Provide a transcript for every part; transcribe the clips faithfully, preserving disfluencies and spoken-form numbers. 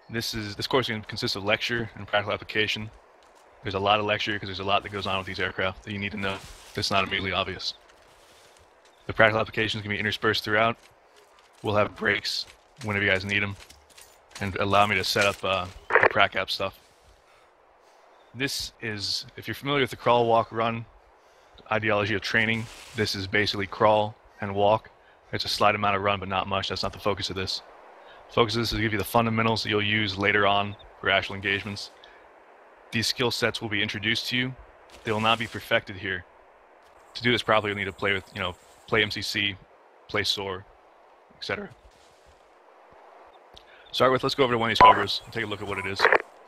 This is this course consists of lecture and practical application. There's a lot of lecture because there's a lot that goes on with these aircraft that you need to know that's not immediately obvious. The practical applications can be interspersed throughout. We'll have breaks whenever you guys need them and allow me to set up uh, the prac app stuff. This is, if you're familiar with the crawl, walk, run ideology of training, this is basically crawl and walk. It's a slight amount of run, but not much. That's not the focus of this. The focus of this is to give you the fundamentals that you'll use later on for actual engagements. These skill sets will be introduced to you. They will not be perfected here. To do this properly, you'll need to play with, you know, play M C C, play S O A R, et cetera. Start with, let's go over to one of these Cobras and take a look at what it is.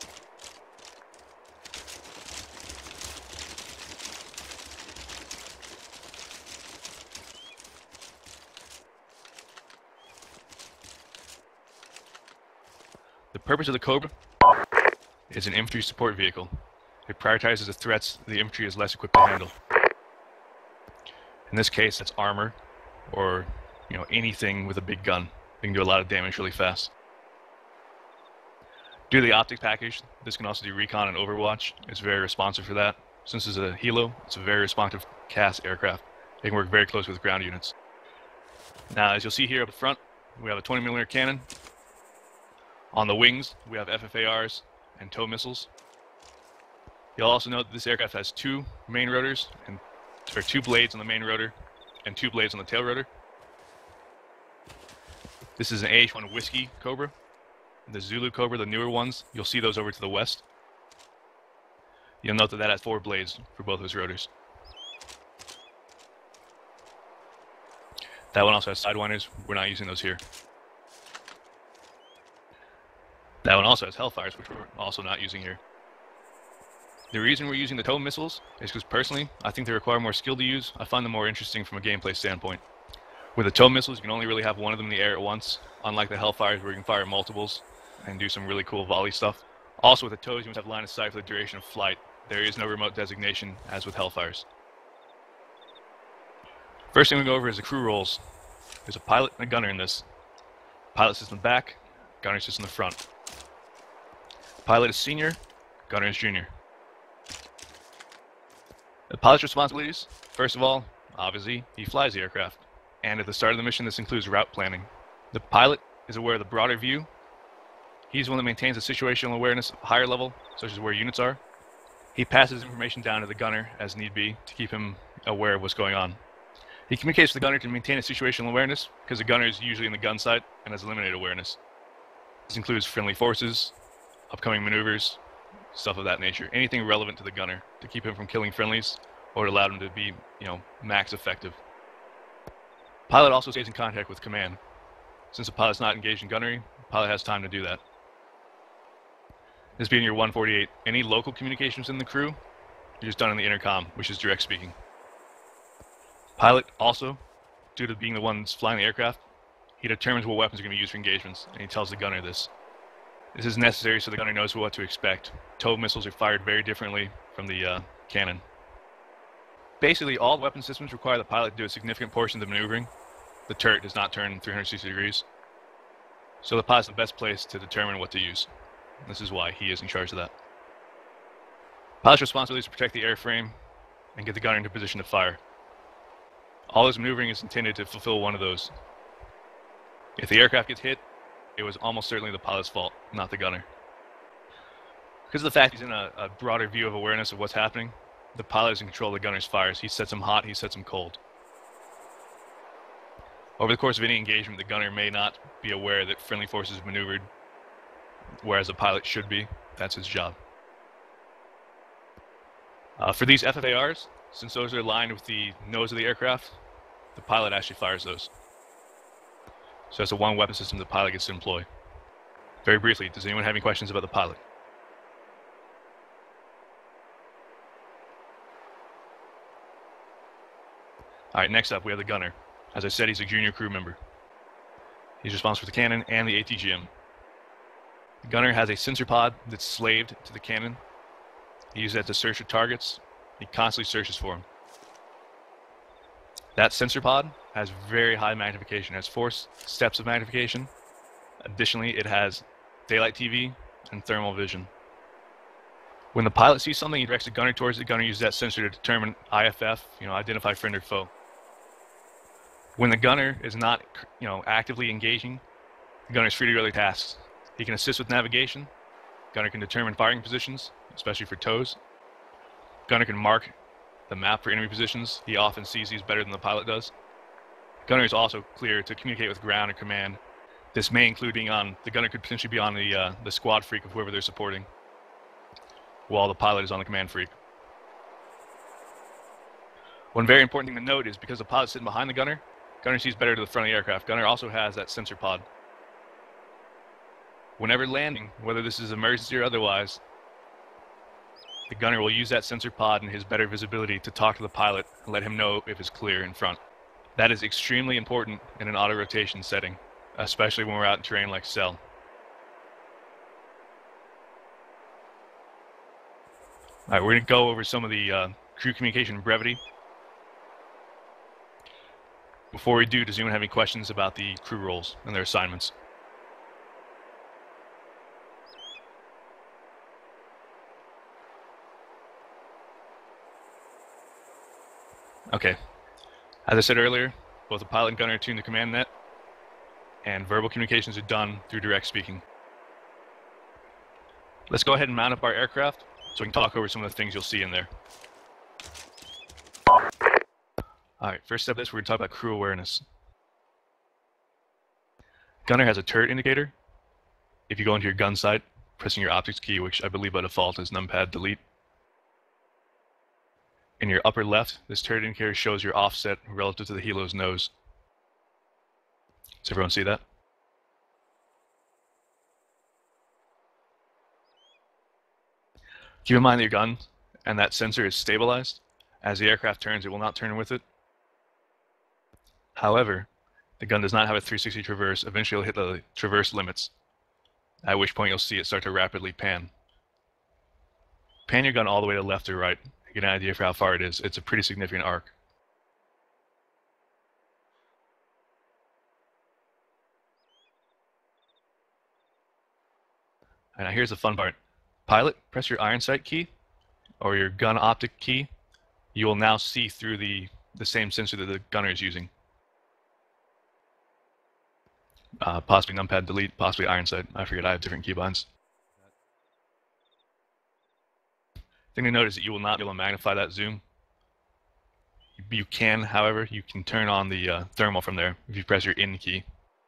The purpose of the Cobra is an infantry support vehicle. It prioritizes the threats the infantry is less equipped to handle. In this case, it's armor, or you know, anything with a big gun. It can do a lot of damage really fast. Due to the optic package, this can also do recon and overwatch. It's very responsive for that. Since it's a helo, it's a very responsive C A S aircraft. It can work very close with ground units. Now, as you'll see here up front, we have a twenty millimeter cannon. On the wings, we have F F A Rs and tow missiles. You'll also note that this aircraft has two main rotors, and or two blades on the main rotor, and two blades on the tail rotor. This is an A H one Whiskey Cobra. The Zulu Cobra, the newer ones, you'll see those over to the west. You'll note that that has four blades for both those rotors. That one also has sidewinders. We're not using those here. That one also has Hellfires, which we're also not using here. The reason we're using the tow missiles is because personally, I think they require more skill to use. I find them more interesting from a gameplay standpoint. With the tow missiles, you can only really have one of them in the air at once, unlike the Hellfires where you can fire multiples and do some really cool volley stuff. Also with the tows, you must have line of sight for the duration of flight. There is no remote designation as with Hellfires. First thing we go over is the crew roles. There's a pilot and a gunner in this. Pilot sits in the back, gunner sits in the front. Pilot is senior, gunner is junior. The pilot's responsibilities, first of all, obviously, he flies the aircraft. And at the start of the mission, this includes route planning. The pilot is aware of the broader view. He's the one that maintains a situational awareness at a higher level, such as where units are. He passes information down to the gunner as need be to keep him aware of what's going on. He communicates with the gunner to maintain a situational awareness because the gunner is usually in the gun sight and has limited awareness. This includes friendly forces, upcoming maneuvers, stuff of that nature. Anything relevant to the gunner to keep him from killing friendlies or to allow him to be, you know, max effective. Pilot also stays in contact with command. Since the pilot's not engaged in gunnery, the pilot has time to do that. This being your one forty-eight, any local communications in the crew are just done in the intercom, which is direct speaking. Pilot also, due to being the one that's flying the aircraft, he determines what weapons are going to be used for engagements, and he tells the gunner this. This is necessary so the gunner knows what to expect. Tow missiles are fired very differently from the uh, cannon. Basically, all weapon systems require the pilot to do a significant portion of the maneuvering. The turret does not turn three hundred sixty degrees. So the pilot's the best place to determine what to use. This is why he is in charge of that. Pilot's responsibility is to protect the airframe and get the gunner into position to fire. All this maneuvering is intended to fulfill one of those. If the aircraft gets hit, it was almost certainly the pilot's fault, not the gunner. Because of the fact he's in a, a broader view of awareness of what's happening, the pilot is in control of the gunner's fires. He sets them hot, he sets them cold. Over the course of any engagement, the gunner may not be aware that friendly forces have maneuvered, whereas the pilot should be. That's his job. Uh, for these F F A Rs, since those are aligned with the nose of the aircraft, the pilot actually fires those. So that's the one weapon system the pilot gets to employ. Very briefly, does anyone have any questions about the pilot? Alright, next up we have the gunner. As I said, he's a junior crew member. He's responsible for the cannon and the A T G M. The gunner has a sensor pod that's slaved to the cannon. He uses that to search for targets. He constantly searches for them. That sensor pod has very high magnification. It has four steps of magnification. Additionally, it has daylight T V, and thermal vision. When the pilot sees something, he directs the gunner towards it. The gunner uses that sensor to determine I F F, you know, identify friend or foe. When the gunner is not, you know, actively engaging, the gunner is free to do other tasks. He can assist with navigation. Gunner can determine firing positions, especially for tows. Gunner can mark the map for enemy positions. He often sees these better than the pilot does. Gunner is also clear to communicate with ground or command. This may include being on, the gunner could potentially be on the, uh, the squad freak of whoever they're supporting, while the pilot is on the command freak. One very important thing to note is because the pilot's sitting behind the gunner, gunner sees better to the front of the aircraft. Gunner also has that sensor pod. Whenever landing, whether this is emergency or otherwise, the gunner will use that sensor pod and his better visibility to talk to the pilot and let him know if it's clear in front. That is extremely important in an auto-rotation setting, especially when we're out in terrain like Cell. Alright, we're going to go over some of the uh, crew communication brevity. Before we do, does anyone have any questions about the crew roles and their assignments? Okay. As I said earlier, both the pilot and gunner are tuned to command net, and verbal communications are done through direct speaking. Let's go ahead and mount up our aircraft so we can talk over some of the things you'll see in there. Alright, first step of this, we're going to talk about crew awareness. Gunner has a turret indicator. If you go into your gun sight, pressing your optics key, which I believe by default is numpad delete. In your upper left, this turret indicator shows your offset relative to the helo's nose. Does everyone see that? Keep in mind that your gun and that sensor is stabilized. As the aircraft turns, it will not turn with it. However, the gun does not have a three sixty traverse. Eventually it'll hit the traverse limits, at which point you'll see it start to rapidly pan. Pan your gun all the way to left or right. Get an idea for how far it is. It's a pretty significant arc. And now here's the fun part. Pilot, press your iron sight key or your gun optic key. You will now see through the, the same sensor that the gunner is using. Uh, possibly numpad delete, possibly iron sight. I forget, I have different keybinds. Thing to note is that you will not be able to magnify that zoom. You can, however, you can turn on the uh, thermal from there if you press your in key.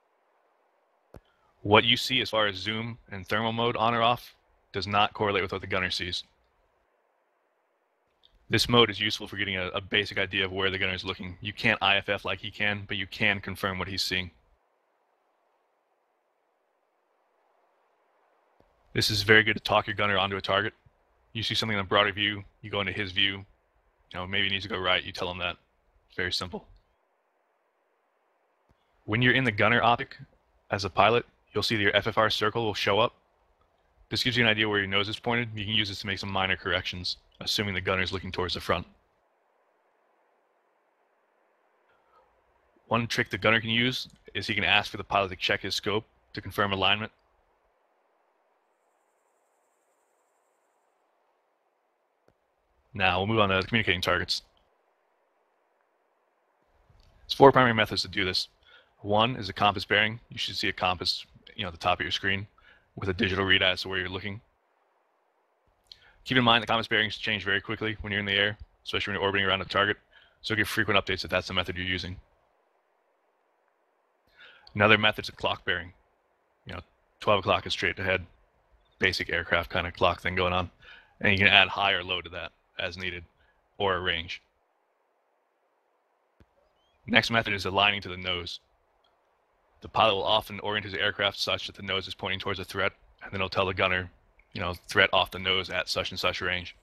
What you see as far as zoom and thermal mode on or off does not correlate with what the gunner sees. This mode is useful for getting a, a basic idea of where the gunner is looking. You can't I F F like he can, but you can confirm what he's seeing. This is very good to talk your gunner onto a target. You see something in a broader view, you go into his view, you know, maybe he needs to go right, you tell him that. Very simple. When you're in the gunner optic, as a pilot, you'll see that your F F R circle will show up. This gives you an idea where your nose is pointed. You can use this to make some minor corrections, assuming the gunner is looking towards the front. One trick the gunner can use is he can ask for the pilot to check his scope to confirm alignment. Now we'll move on to communicating targets. There's four primary methods to do this. One is a compass bearing. You should see a compass, you know, at the top of your screen with a digital readout as to where you're looking. Keep in mind the compass bearings change very quickly when you're in the air, especially when you're orbiting around a target, so give frequent updates if that's the method you're using. Another method is a clock bearing. You know, twelve o'clock is straight ahead, basic aircraft kind of clock thing going on, and you can add high or low to that as needed, or a range. Next method is aligning to the nose. The pilot will often orient his aircraft such that the nose is pointing towards a threat, and then he'll tell the gunner, you know, threat off the nose at such and such range.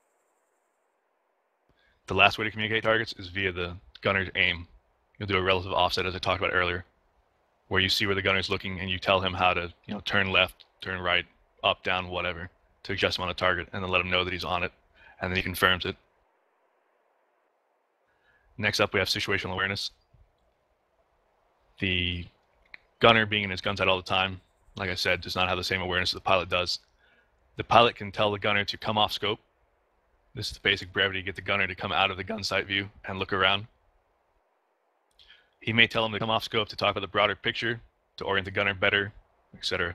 The last way to communicate targets is via the gunner's aim. You'll do a relative offset, as I talked about earlier, where you see where the gunner's looking and you tell him how to, you know, turn left, turn right, up, down, whatever, to adjust him on a target, and then let him know that he's on it, and then he confirms it. Next up, we have situational awareness. The gunner, being in his gun sight all the time, like I said, does not have the same awareness that the pilot does. The pilot can tell the gunner to come off scope. This is the basic brevity, get the gunner to come out of the gun sight view and look around. He may tell him to come off scope to talk about the broader picture, to orient the gunner better, et cetera.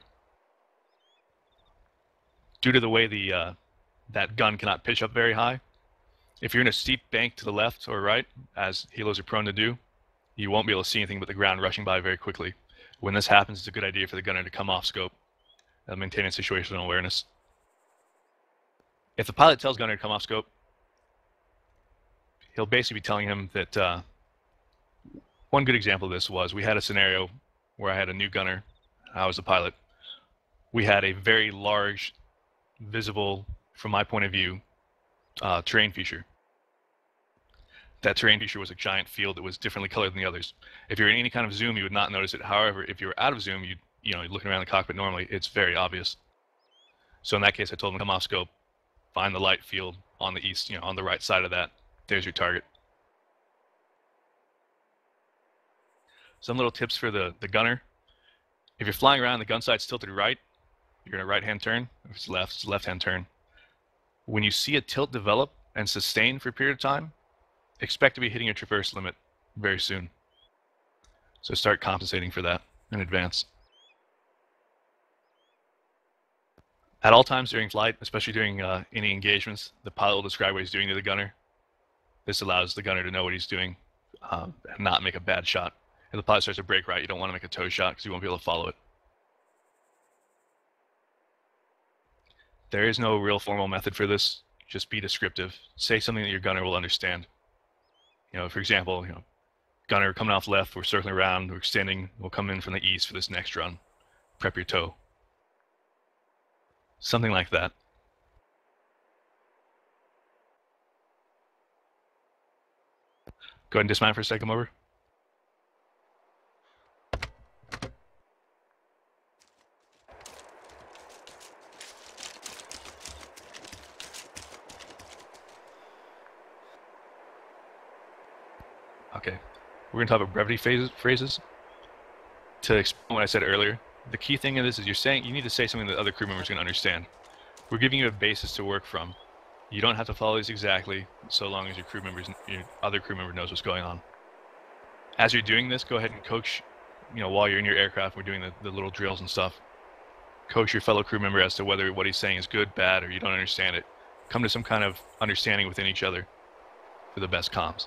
Due to the way the uh, that gun cannot pitch up very high, if you're in a steep bank to the left or right, as helos are prone to do, you won't be able to see anything but the ground rushing by very quickly. When this happens, it's a good idea for the gunner to come off scope and maintain situational awareness. If the pilot tells gunner to come off scope, he'll basically be telling him that, uh, one good example of this was, we had a scenario where I had a new gunner, I was the pilot. We had a very large, visible, from my point of view, uh, terrain feature. That terrain feature was a giant field that was differently colored than the others. If you're in any kind of zoom, you would not notice it. However, if you were out of zoom, you you know, looking around the cockpit normally, it's very obvious. So in that case, I told him to come off scope, find the light field on the east, you know, on the right side of that. There's your target. Some little tips for the, the gunner. If you're flying around, the gun sight's tilted right, you're in a right-hand turn. If it's left, it's a left-hand turn. When you see a tilt develop and sustain for a period of time, expect to be hitting your traverse limit very soon. So start compensating for that in advance. At all times during flight, especially during uh, any engagements, the pilot will describe what he's doing to the gunner. This allows the gunner to know what he's doing um, and not make a bad shot. If the pilot starts to brake right, you don't want to make a toe shot because you won't be able to follow it. There is no real formal method for this. Just be descriptive. Say something that your gunner will understand. You know, for example, you know, gunner coming off left, we're circling around, we're extending, we'll come in from the east for this next run. Prep your toe. Something like that. Go ahead and dismount for a second, over. Okay, we're going to talk about brevity phases, phrases. To explain what I said earlier, the key thing in this is you're saying you need to say something that other crew members can understand. We're giving you a basis to work from. You don't have to follow these exactly, so long as your crew members, your other crew member knows what's going on. As you're doing this, go ahead and coach, you know, while you're in your aircraft, we're doing the, the little drills and stuff. Coach your fellow crew member as to whether what he's saying is good, bad, or you don't understand it. Come to some kind of understanding within each other for the best comms.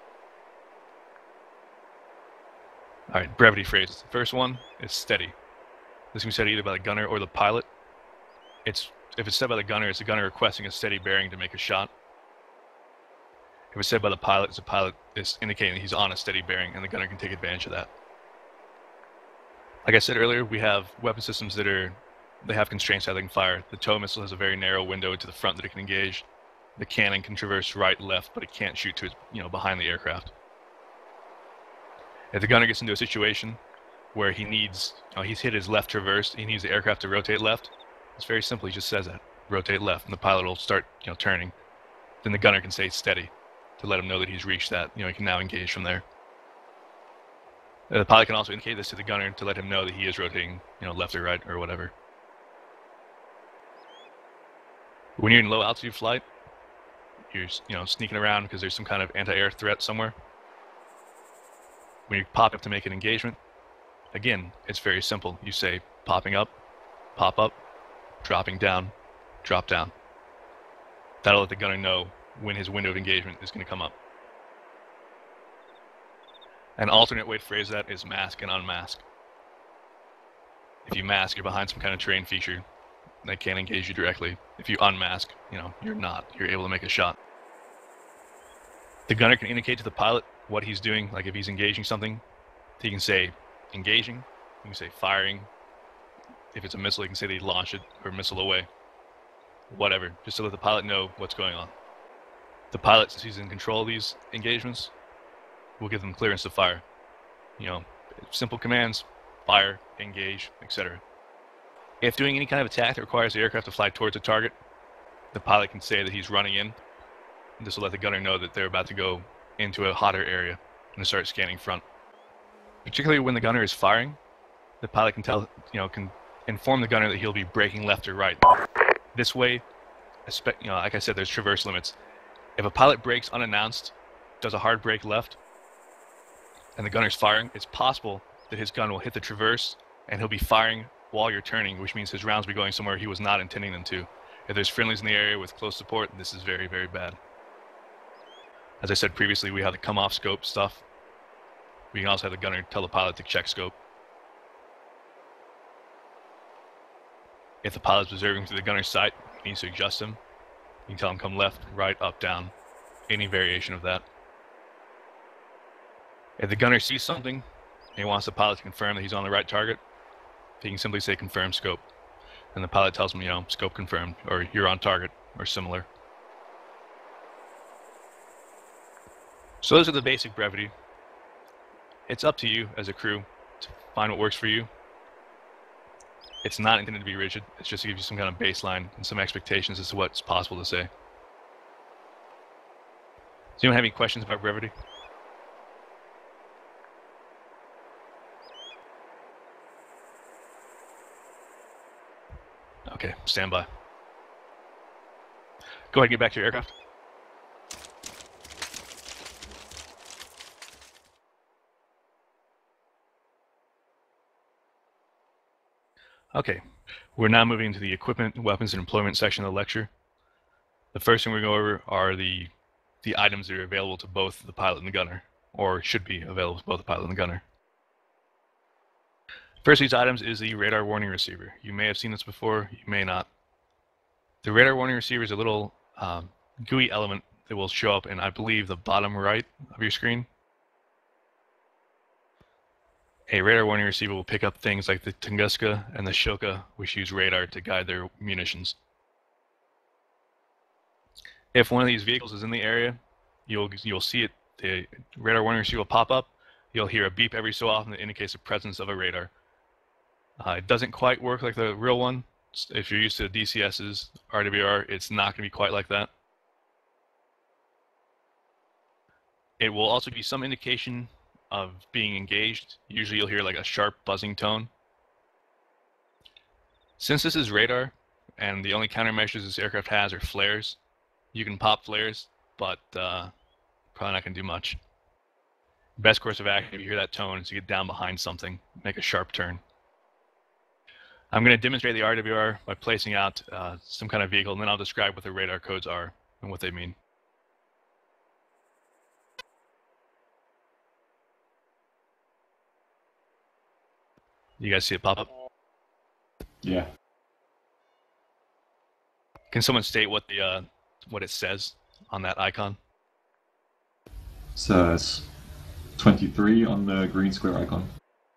All right, brevity phrases. The first one is steady. This can be said either by the gunner or the pilot. It's if it's said by the gunner, it's the gunner requesting a steady bearing to make a shot. If it's said by the pilot, it's the pilot is indicating that he's on a steady bearing, and the gunner can take advantage of that. Like I said earlier, we have weapon systems that are they have constraints how they can fire. The tow missile has a very narrow window to the front that it can engage. The cannon can traverse right, left, but it can't shoot to its, you know, behind the aircraft. If the gunner gets into a situation where he needs, you know, he's hit his left traverse, he needs the aircraft to rotate left, it's very simple, he just says that, rotate left, and the pilot will start, you know, turning. Then the gunner can say steady to let him know that he's reached that, you know, he can now engage from there. And the pilot can also indicate this to the gunner to let him know that he is rotating, you know, left or right or whatever. When you're in low altitude flight, you're, you know, sneaking around because there's some kind of anti-air threat somewhere. When you pop up to make an engagement, again, it's very simple. You say popping up, pop up, dropping down, drop down. That'll let the gunner know when his window of engagement is going to come up. An alternate way to phrase that is mask and unmask. If you mask, you're behind some kind of terrain feature that can't engage you directly. If you unmask, you know, you're not. You're able to make a shot. The gunner can indicate to the pilot what he's doing, like if he's engaging something, he can say engaging, he can say firing. If it's a missile, he can say that he launched it or missile away. Whatever, just to let the pilot know what's going on. The pilot, since he's in control of these engagements, will give them clearance to fire. You know, simple commands, fire, engage, et cetera. If doing any kind of attack that requires the aircraft to fly towards a target, the pilot can say that he's running in. This will let the gunner know that they're about to go into a hotter area and start scanning front. Particularly when the gunner is firing, the pilot can tell, you know, can inform the gunner that he'll be braking left or right. This way, you know, like I said, there's traverse limits. If a pilot brakes unannounced, does a hard brake left, and the gunner's firing, it's possible that his gun will hit the traverse and he'll be firing while you're turning, which means his rounds will be going somewhere he was not intending them to. If there's friendlies in the area with close support, this is very, very bad. As I said previously, we have the come off scope stuff. We can also have the gunner tell the pilot to check scope. If the pilot's observing through the gunner's sight, he needs to adjust him. You can tell him come left, right, up, down, any variation of that. If the gunner sees something and he wants the pilot to confirm that he's on the right target, he can simply say confirm scope. And the pilot tells him, you know, scope confirmed, or you're on target, or similar. So those are the basic brevity. It's up to you as a crew to find what works for you. It's not intended to be rigid. It's just to give you some kind of baseline and some expectations as to what's possible to say. Does anyone have any questions about brevity? Okay, stand by. Go ahead and get back to your aircraft. Okay, we're now moving to the equipment, weapons, and employment section of the lecture. The first thing we go over are the, the items that are available to both the pilot and the gunner, or should be available to both the pilot and the gunner. First of these items is the radar warning receiver. You may have seen this before, you may not. The radar warning receiver is a little um, G U I element that will show up in, I believe, the bottom right of your screen. A radar warning receiver will pick up things like the Tunguska and the Shoka, which use radar to guide their munitions. If one of these vehicles is in the area, you'll you'll see it. The radar warning receiver will pop up. You'll hear a beep every so often that indicates the presence of a radar. Uh, it doesn't quite work like the real one. If you're used to D C S's, R W R, it's not going to be quite like that. It will also be some indication of being engaged. Usually you'll hear like a sharp buzzing tone. Since this is radar, and the only countermeasures this aircraft has are flares, you can pop flares, but uh, probably not going to do much. Best course of action if you hear that tone is to get down behind something, make a sharp turn. I'm going to demonstrate the R W R by placing out uh, some kind of vehicle, and then I'll describe what the radar codes are and what they mean. You guys see it pop up? Yeah. Can someone state what the uh, what it says on that icon? It says twenty-three on the green square icon.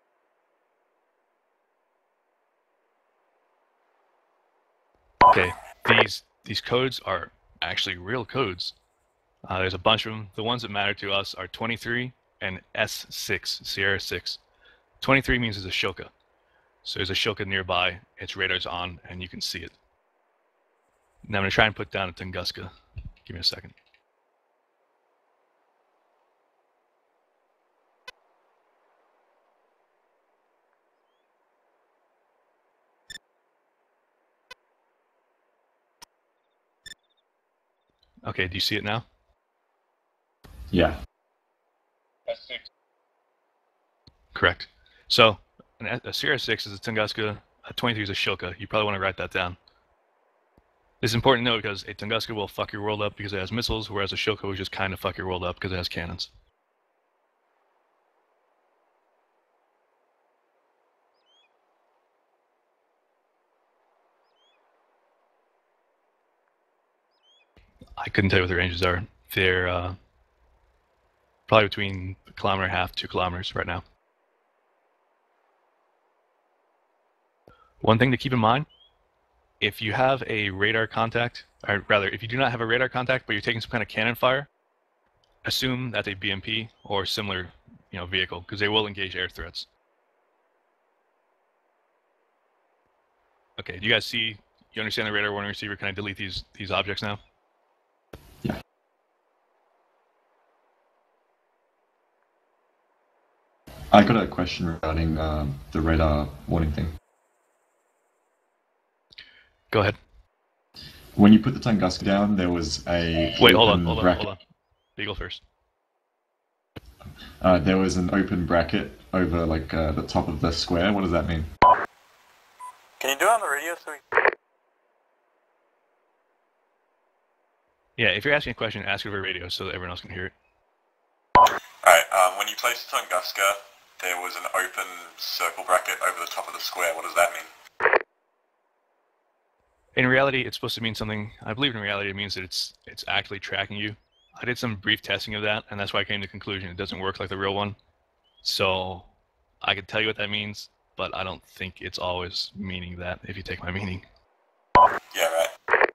Okay, these these codes are actually real codes. Uh, there's a bunch of them. The ones that matter to us are twenty-three and S six, Sierra six. twenty-three means there's a Shoka. So there's a Shoka nearby, its radar's on, and you can see it. Now I'm going to try and put down a Tunguska. Give me a second. Okay, do you see it now? Yeah. S six. Correct. So an, a Sierra six is a Tunguska, a twenty-three is a Shoka. You probably want to write that down. This is important to know because a Tunguska will fuck your world up because it has missiles, whereas a Shoka will just kind of fuck your world up because it has cannons. I couldn't tell you what the ranges are. They're uh, probably between a kilometer and a half, two kilometers right now. One thing to keep in mind, if you have a radar contact, or rather, if you do not have a radar contact, but you're taking some kind of cannon fire, assume that's a B M P or similar, you know, vehicle, because they will engage air threats. Okay, do you guys see, you understand the radar warning receiver? Can I delete these, these objects now? Yeah. I got a question regarding um, the radar warning thing. Go ahead. When you put the Tunguska down, there was a Wait, hold on, open hold on, bracket. hold on. Beagle first. Uh, there was an open bracket over like uh, the top of the square. What does that mean? Can you do it on the radio so we... Yeah, if you're asking a question, ask it over radio so that everyone else can hear it. Alright, um, when you placed the Tunguska, there was an open circle bracket over the top of the square. What does that mean? In reality, it's supposed to mean something. I believe in reality it means that it's it's actually tracking you. I did some brief testing of that, and that's why I came to the conclusion it doesn't work like the real one. So I could tell you what that means, but I don't think it's always meaning that, if you take my meaning. Yeah, right.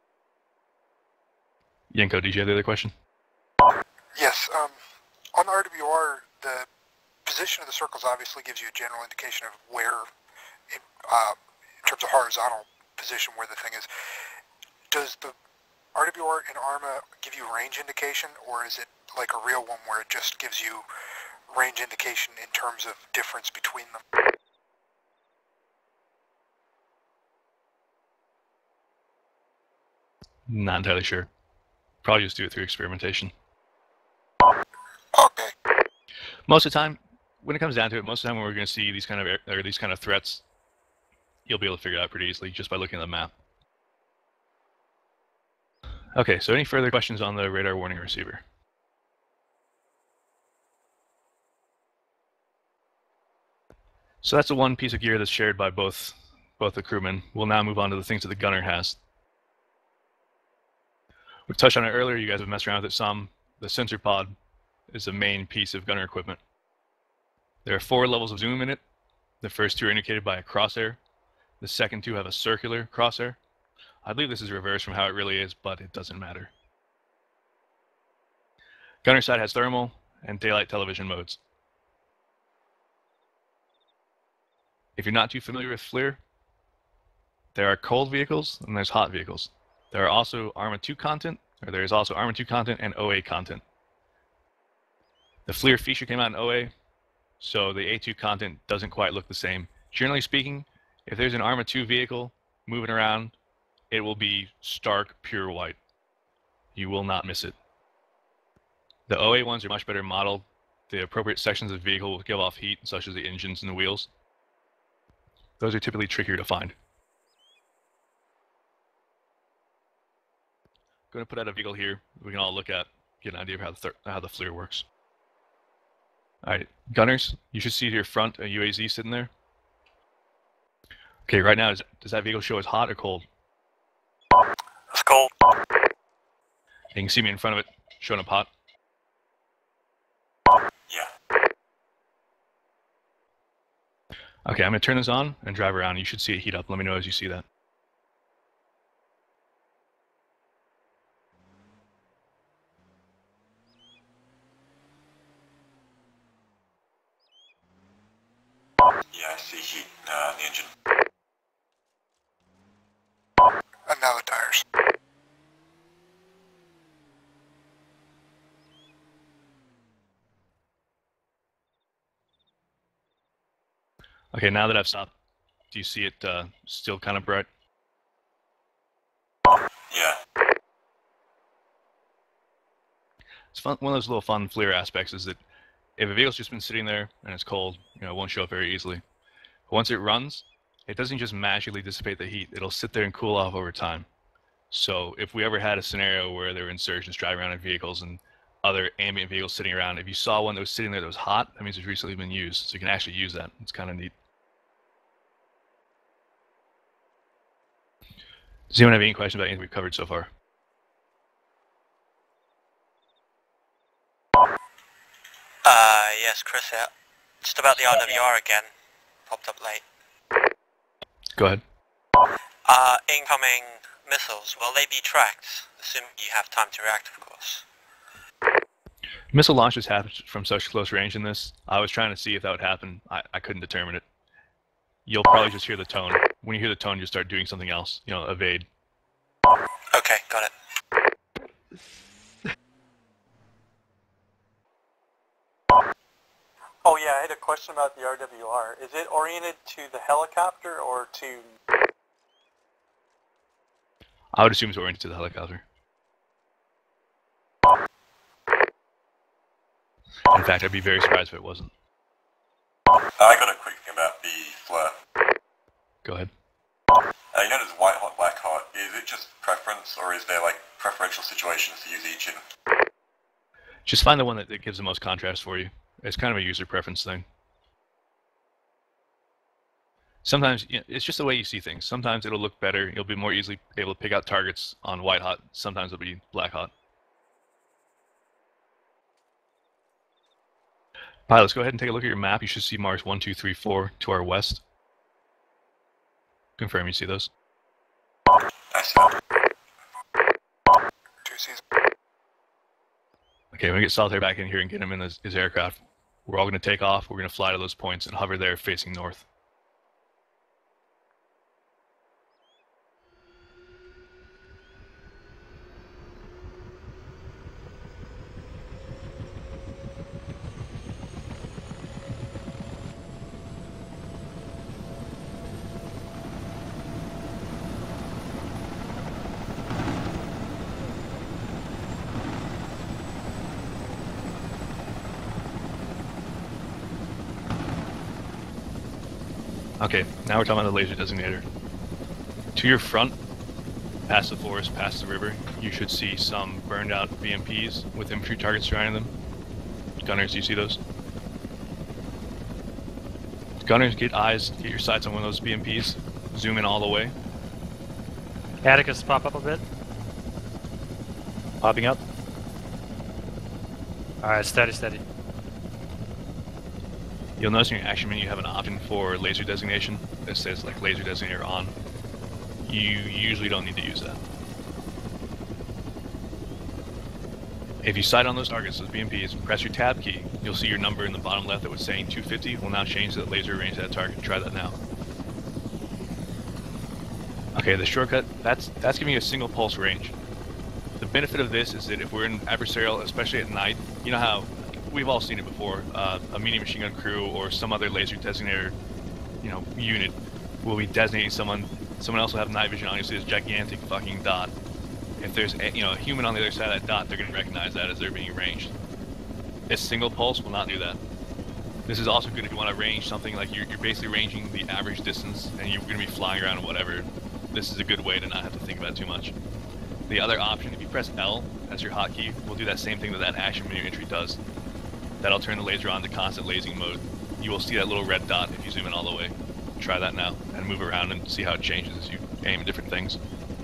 Yenko, did you have the other question? Yes, um, on the R W R, the position of the circles obviously gives you a general indication of where, in, uh, in terms of horizontal position, where the thing is. Does the R W R in Arma give you range indication, or is it like a real one where it just gives you range indication in terms of difference between them? Not entirely sure. Probably just do it through experimentation. Okay. Most of the time, when it comes down to it, most of the time when we're going to see these kind of or these kind of threats, you'll be able to figure it out pretty easily just by looking at the map. Okay, so any further questions on the radar warning receiver? So that's the one piece of gear that's shared by both both the crewmen. We'll now move on to the things that the gunner has. We touched on it earlier, you guys have messed around with it some. The sensor pod is the main piece of gunner equipment. There are four levels of zoom in it. The first two are indicated by a crosshair. The second two have a circular crosshair. I believe this is reversed from how it really is, but it doesn't matter. Gunner side has thermal and daylight television modes. If you're not too familiar with FLIR, there are cold vehicles and there's hot vehicles. There are also Arma two content, or there is also Arma two content and O A content. The FLIR feature came out in O A, so the A two content doesn't quite look the same. Generally speaking, if there's an Arma two vehicle moving around, it will be stark, pure white. You will not miss it. The O A ones are much better modeled. The appropriate sections of the vehicle will give off heat, such as the engines and the wheels. Those are typically trickier to find. I'm going to put out a vehicle here we can all look at, get an idea of how the, how the FLIR works. Alright, gunners, you should see to your front a U A Z sitting there. Okay, right now, does, does that vehicle show as hot or cold? It's cold. You can see me in front of it, showing up hot. Yeah. Okay, I'm going to turn this on and drive around. You should see it heat up. Let me know as you see that. Yeah, I see heat uh, in the engine. And now the tires. Okay, now that I've stopped, do you see it uh, still kind of bright? Yeah. It's fun. One of those little fun FLIR aspects is that if a vehicle's just been sitting there and it's cold, you know, it won't show up very easily. But once it runs, it doesn't just magically dissipate the heat. It'll sit there and cool off over time. So if we ever had a scenario where there were insurgents driving around in vehicles and other ambient vehicles sitting around, if you saw one that was sitting there that was hot, that means it's recently been used. So you can actually use that. It's kind of neat. Does anyone have any questions about anything we've covered so far? Uh, yes, Chris here. Just about the R W R again. Popped up late. Go ahead. Uh, incoming missiles, will they be tracked? Assuming you have time to react, of course. Missile launches happen from such close range in this. I was trying to see if that would happen. I, I couldn't determine it. You'll probably just hear the tone. When you hear the tone, you start doing something else. You know, evade. Okay, got it. Oh yeah, I had a question about the R W R. Is it oriented to the helicopter or to... I would assume it's oriented to the helicopter. In fact, I'd be very surprised if it wasn't. I got a quick thing about the flare. Go ahead. Uh, you know there's white hot, black hot. Is it just preference, or is there like preferential situations to use each in? Just find the one that, that gives the most contrast for you. It's kind of a user preference thing. Sometimes, you know, it's just the way you see things. Sometimes it'll look better. You'll be more easily able to pick out targets on white hot. Sometimes it'll be black hot. Pilots, go ahead and take a look at your map. You should see marks one, two, three, four to our west. Confirm you see those. I see that. Two C's. Okay, we're going to get Solitaire back in here and get him in his, his aircraft. We're all going to take off. We're going to fly to those points and hover there facing north. Okay, now we're talking about the laser designator. To your front, past the forest, past the river, you should see some burned out B M Ps with infantry targets surrounding them. Gunners, do you see those? Gunners, get eyes, get your sights on one of those B M Ps. Zoom in all the way. Atticus, pop up a bit. Popping up. Alright, steady, steady. You'll notice in your action menu you have an option for laser designation that says like laser designator on. You usually don't need to use that. If you sight on those targets, those B M Ps, press your tab key, you'll see your number in the bottom left that was saying two fifty will now change to the laser range of that target. Try that now. Okay, the shortcut, that's that's giving you a single pulse range. The benefit of this is that if we're in adversarial, especially at night, you know how we've all seen it before, uh, a medium machine gun crew or some other laser designator, you know, unit will be designating someone, someone else will have night vision on you, see this gigantic fucking dot. If there's a, you know, a human on the other side of that dot, they're going to recognize that as they're being ranged. This single pulse will not do that. This is also good if you want to range something like you're, you're basically ranging the average distance and you're going to be flying around or whatever. This is a good way to not have to think about it too much. The other option, if you press L as your hotkey, will do that same thing that that action menu entry does. That'll turn the laser on to constant lasing mode. You will see that little red dot if you zoom in all the way. Try that now and move around and see how it changes as you aim at different things.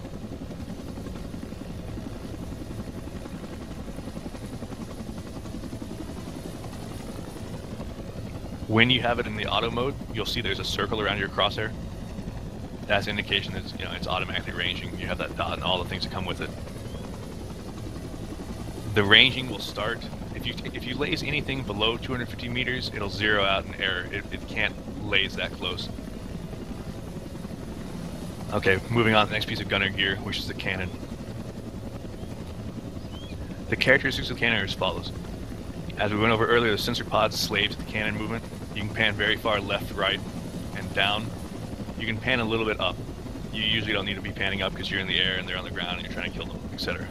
When you have it in the auto mode, you'll see there's a circle around your crosshair. That's an indication that it's, you know, it's automatically ranging. You have that dot and all the things that come with it. The ranging will start, if you if you laze anything below two hundred fifty meters, it'll zero out an error. It, it can't laze that close. Okay, moving on to the next piece of gunner gear, which is the cannon. The characteristics of the cannon are as follows. As we went over earlier, the sensor pod's slave to the cannon movement. You can pan very far left, right, and down. You can pan a little bit up. You usually don't need to be panning up because you're in the air and they're on the ground and you're trying to kill them, et cetera.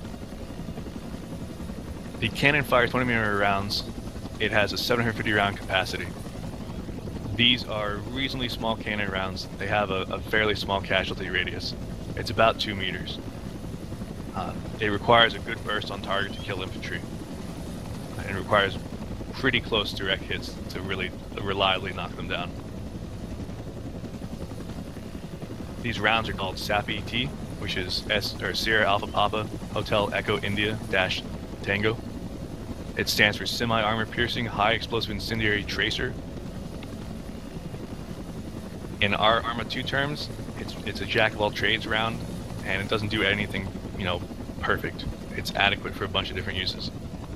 The cannon fires twenty millimeter rounds. It has a seven hundred fifty round capacity. These are reasonably small cannon rounds. They have a, a fairly small casualty radius. It's about two meters. Uh, it requires a good burst on target to kill infantry. And it requires pretty close direct hits to really reliably knock them down. These rounds are called S A P E T, which is S or Sierra Alpha Papa Hotel Echo India dash Tango. It stands for Semi-Armor Piercing High Explosive Incendiary Tracer. In our Arma two terms, it's it's a jack of all trades round, and it doesn't do anything, you know, perfect. It's adequate for a bunch of different uses.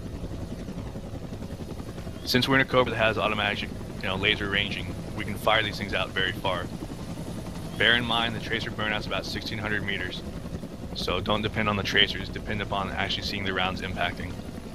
Since we're in a Cobra that has automatic, you know, laser ranging, we can fire these things out very far. Bear in mind the tracer burnout's about sixteen hundred meters, so don't depend on the tracers, depend upon actually seeing the rounds impacting.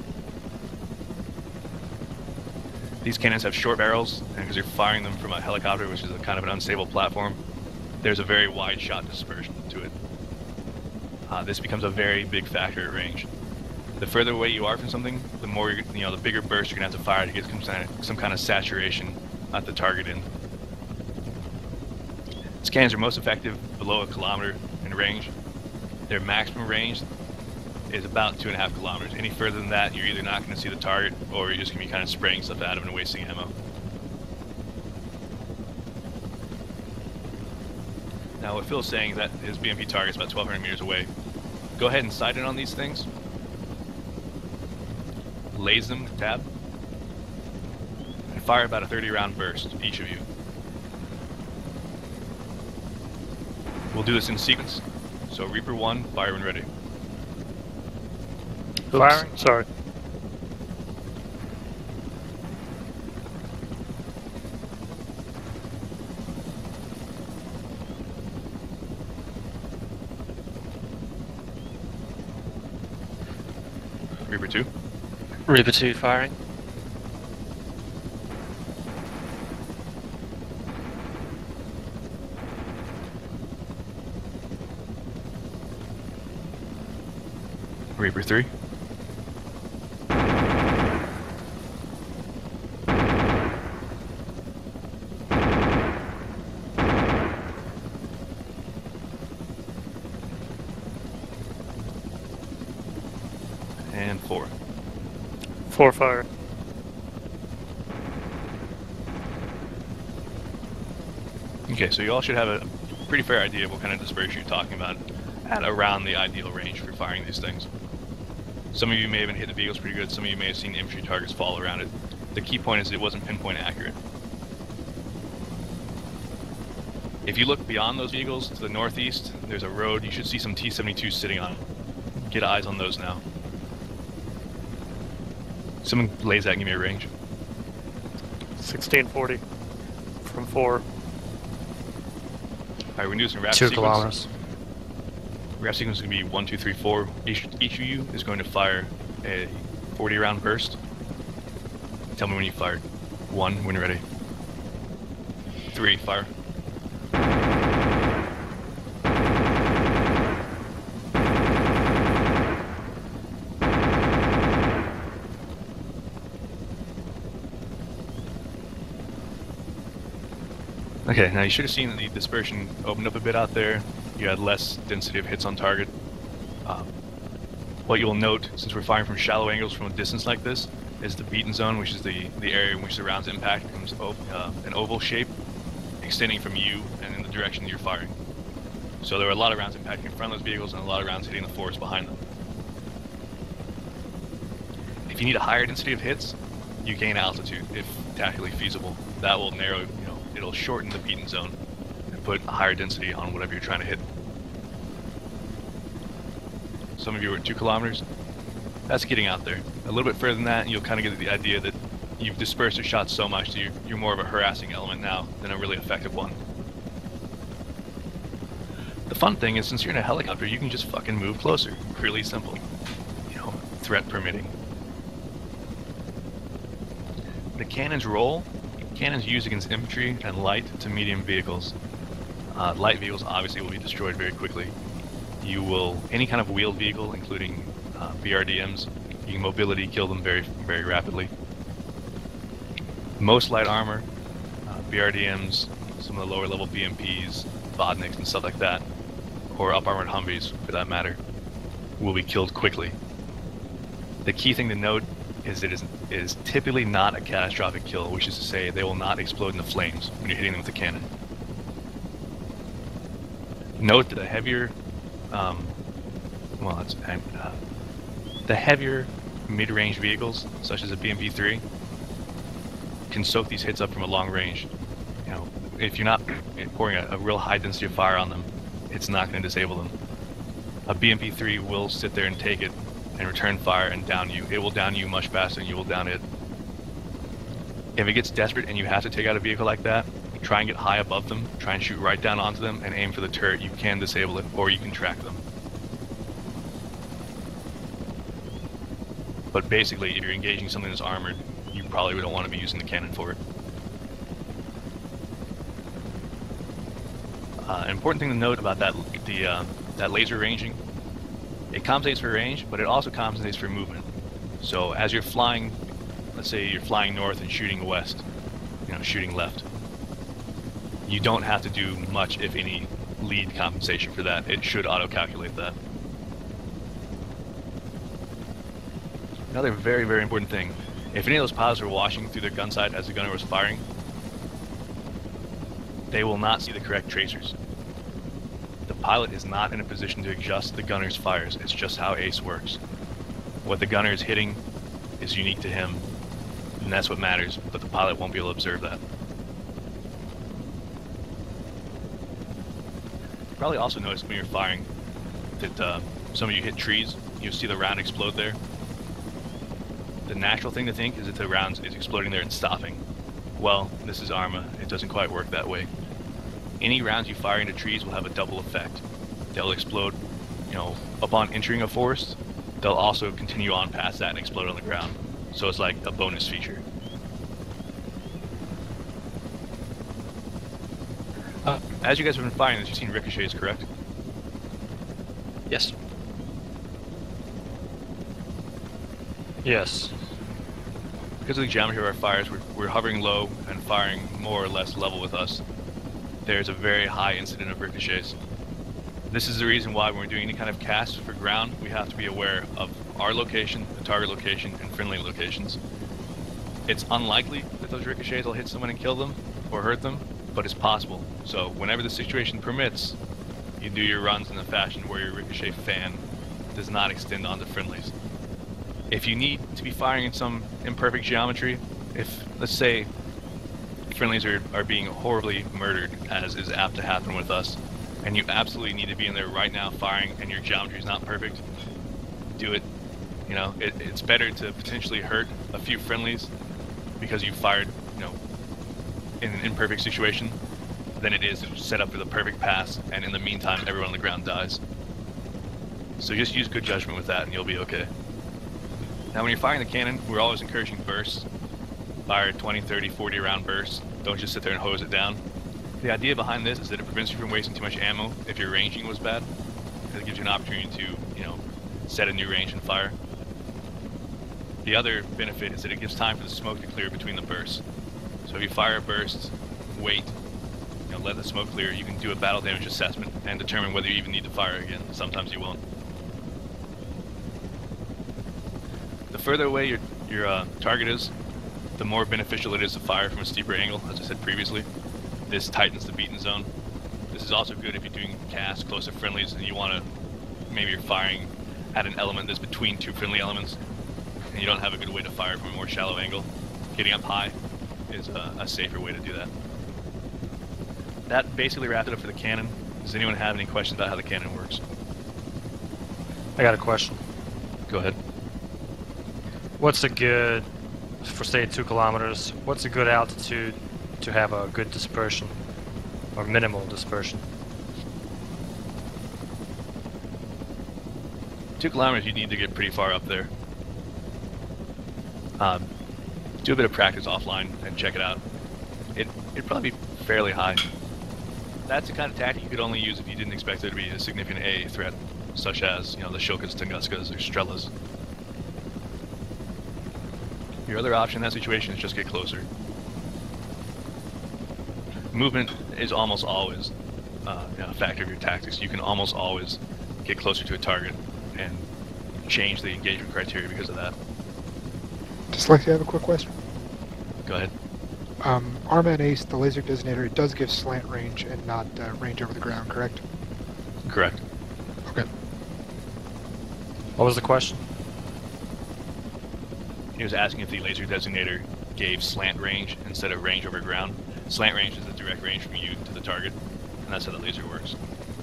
These cannons have short barrels, and because you're firing them from a helicopter, which is a kind of an unstable platform, there's a very wide shot dispersion to it. uh, this becomes a very big factor at range. The further away you are from something, the more, you're, you know, the bigger burst you're going to have to fire to get some kind, of, some kind of saturation at the target end. Scans are most effective below a kilometer in range. Their maximum range is about two and a half kilometers. Any further than that, you're either not going to see the target, or you're just going to be kind of spraying stuff at them and wasting ammo. Now, what Phil's saying is that his B M P target's about twelve hundred meters away. Go ahead and sight in on these things. Laze them with tab. And fire about a thirty round burst, each of you. We'll do this in sequence. So Reaper one, fire when ready. Oops. Firing? Sorry. Reaper two. Reaper two firing. Reaper three. And four. Four fire. Okay, so you all should have a pretty fair idea of what kind of dispersion you're talking about at around the ideal range for firing these things. Some of you may have hit the vehicles pretty good, some of you may have seen infantry targets fall around it. The key point is it wasn't pinpoint accurate. If you look beyond those vehicles to the northeast, there's a road, you should see some T seventy-twos sitting on it. Get eyes on those now. Someone lays that and give me a range. sixteen forty from four. Alright, we're gonna do this in rapid Two sequence. kilometers. Rapid sequence is going to be one, two, three, four. Each, each of you is going to fire a forty round burst. Tell me when you fired. One, when you're ready. Three, fire. Okay, now you should have seen that the dispersion opened up a bit out there. You had less density of hits on target. Um, what you'll note, since we're firing from shallow angles from a distance like this, is the beaten zone, which is the, the area in which the rounds impact, becomes uh, an oval shape, extending from you and in the direction that you're firing. So there were a lot of rounds impacting in front of those vehicles and a lot of rounds hitting the forest behind them. If you need a higher density of hits, you gain altitude, if tactically feasible. That will narrow, you know, it'll shorten the beaten zone and put a higher density on whatever you're trying to hit. Some of you are at two kilometers. That's getting out there. A little bit further than that, and you'll kind of get the idea that you've dispersed your shots so much that you're, you're more of a harassing element now than a really effective one. The fun thing is, since you're in a helicopter, you can just fucking move closer. Really simple. You know, threat permitting. The cannon's role, cannons used against infantry and light to medium vehicles. Uh, light vehicles obviously will be destroyed very quickly. You will, any kind of wheeled vehicle, including uh, B R D Ms, you can mobility kill them very, very rapidly. Most light armor, uh, B R D Ms, some of the lower level B M Ps, Vodniks and stuff like that, or up armored Humvees for that matter, will be killed quickly. The key thing to note is it is, it is typically not a catastrophic kill, which is to say they will not explode into flames when you're hitting them with a cannon. Note that a heavier, um, well, that's, uh, the heavier mid-range vehicles, such as a B M P three, can soak these hits up from a long range. You know, if you're not pouring a, a real high density of fire on them, it's not going to disable them. A B M P three will sit there and take it and return fire and down you. It will down you much faster than you will down it. If it gets desperate and you have to take out a vehicle like that, try and get high above them, try and shoot right down onto them and aim for the turret. You can disable it, or you can track them. But basically, if you're engaging something that's armored, you probably don't want to be using the cannon for it. Uh, an important thing to note about that the uh, that laser ranging It compensates for range, but it also compensates for movement. So as you're flying, let's say you're flying north and shooting west, you know, shooting left, you don't have to do much, if any, lead compensation for that. It should auto-calculate that. Another very, very important thing, if any of those pilots were watching through their gun sight as the gunner was firing, they will not see the correct tracers. The pilot is not in a position to adjust the gunner's fires. It's just how A C E works. What the gunner is hitting is unique to him, and that's what matters, but the pilot won't be able to observe that. You probably also noticed when you're firing that uh, some of you hit trees, you'll see the round explode there. The natural thing to think is that the round is exploding there and stopping. Well, this is Arma. It doesn't quite work that way. Any rounds you fire into trees will have a double effect. They'll explode, you know, upon entering a forest. They'll also continue on past that and explode on the ground. So it's like a bonus feature. Uh, as you guys have been firing this, you've seen ricochets, correct? Yes. Yes. Because of the geometry of our fires, we're, we're hovering low and firing more or less level with us. There's a very high incident of ricochets. This is the reason why when we're doing any kind of cast for ground, we have to be aware of our location, the target location, and friendly locations. It's unlikely that those ricochets will hit someone and kill them or hurt them, but it's possible. So whenever the situation permits, you do your runs in a fashion where your ricochet fan does not extend onto friendlies. If you need to be firing in some imperfect geometry, if, let's say, friendlies are, are being horribly murdered, as is apt to happen with us, and you absolutely need to be in there right now firing and your geometry is not perfect, do it. You know, it, it's better to potentially hurt a few friendlies because you fired, you know, in an imperfect situation than it is to set up for the perfect pass and in the meantime everyone on the ground dies. So just use good judgment with that and you'll be okay. Now when you're firing the cannon, we're always encouraging bursts. Fire twenty, thirty, forty round bursts. Don't just sit there and hose it down. The idea behind this is that it prevents you from wasting too much ammo if your ranging was bad. It gives you an opportunity to, you know, set a new range and fire. The other benefit is that it gives time for the smoke to clear between the bursts. So if you fire a burst, wait, you know, let the smoke clear, you can do a battle damage assessment and determine whether you even need to fire again. Sometimes you won't. The further away your, your uh, target is, the more beneficial it is to fire from a steeper angle, as I said previously. This tightens the beaten zone. This is also good if you're doing casts close to friendlies and you want to, maybe you're firing at an element that's between two friendly elements and you don't have a good way to fire from a more shallow angle. Getting up high is a, a safer way to do that. That basically wraps it up for the cannon. Does anyone have any questions about how the cannon works? I got a question. Go ahead. What's a good, for say two kilometers, what's a good altitude to have a good dispersion, or minimal dispersion? Two kilometers, you need to get pretty far up there. Um, do a bit of practice offline and check it out. It, it'd probably be fairly high. That's the kind of tactic you could only use if you didn't expect there to be a significant A A threat, such as, you know, the Shilkas, Tunguskas, or Strellas. Your other option in that situation is just get closer. Movement is almost always uh, you know, a factor of your tactics. You can almost always get closer to a target and change the engagement criteria because of that. Dslyecxi, I have a quick question. Go ahead. Um, Arma and Ace, the laser designator, it does give slant range and not uh, range over the ground, correct? Correct. Okay. What was the question? He was asking if the laser designator gave slant range instead of range over ground. Slant range is the direct range from you to the target, and that's how the laser works.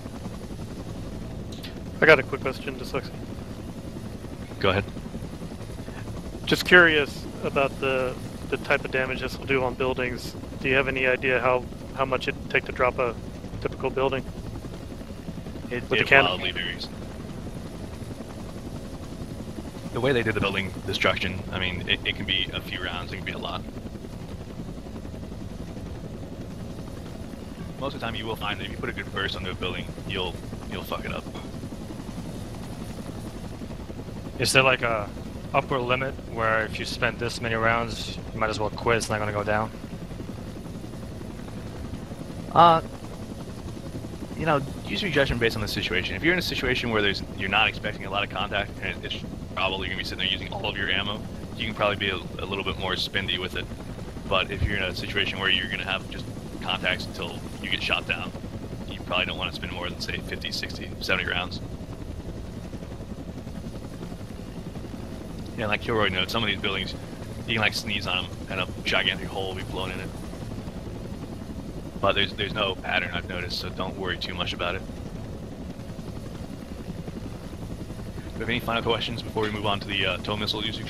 I got a quick question, Dslyecxi. Go ahead. Just curious about the the type of damage this will do on buildings. Do you have any idea how, how much it'd take to drop a typical building? It, With it the cannon? wildly varies. The way they did the building destruction, I mean, it, it can be a few rounds, it can be a lot. Most of the time you will find that if you put a good burst onto a building, you'll you'll fuck it up. Is there like a upper limit where if you spend this many rounds, you might as well quit, it's not going to go down? Uh, you know, use your judgment based on the situation. If you're in a situation where there's you're not expecting a lot of contact, and it's probably going to be sitting there using all of your ammo, you can probably be a, a little bit more spendy with it. But if you're in a situation where you're going to have just contacts until you get shot down, you probably don't want to spend more than, say, fifty, sixty, seventy rounds. Yeah, like Kilroy notes, some of these buildings, you can like sneeze on them and a gigantic hole will be blown in it. But there's there's no pattern I've noticed, so don't worry too much about it. Do you have any final questions before we move on to the uh, tow missile usage?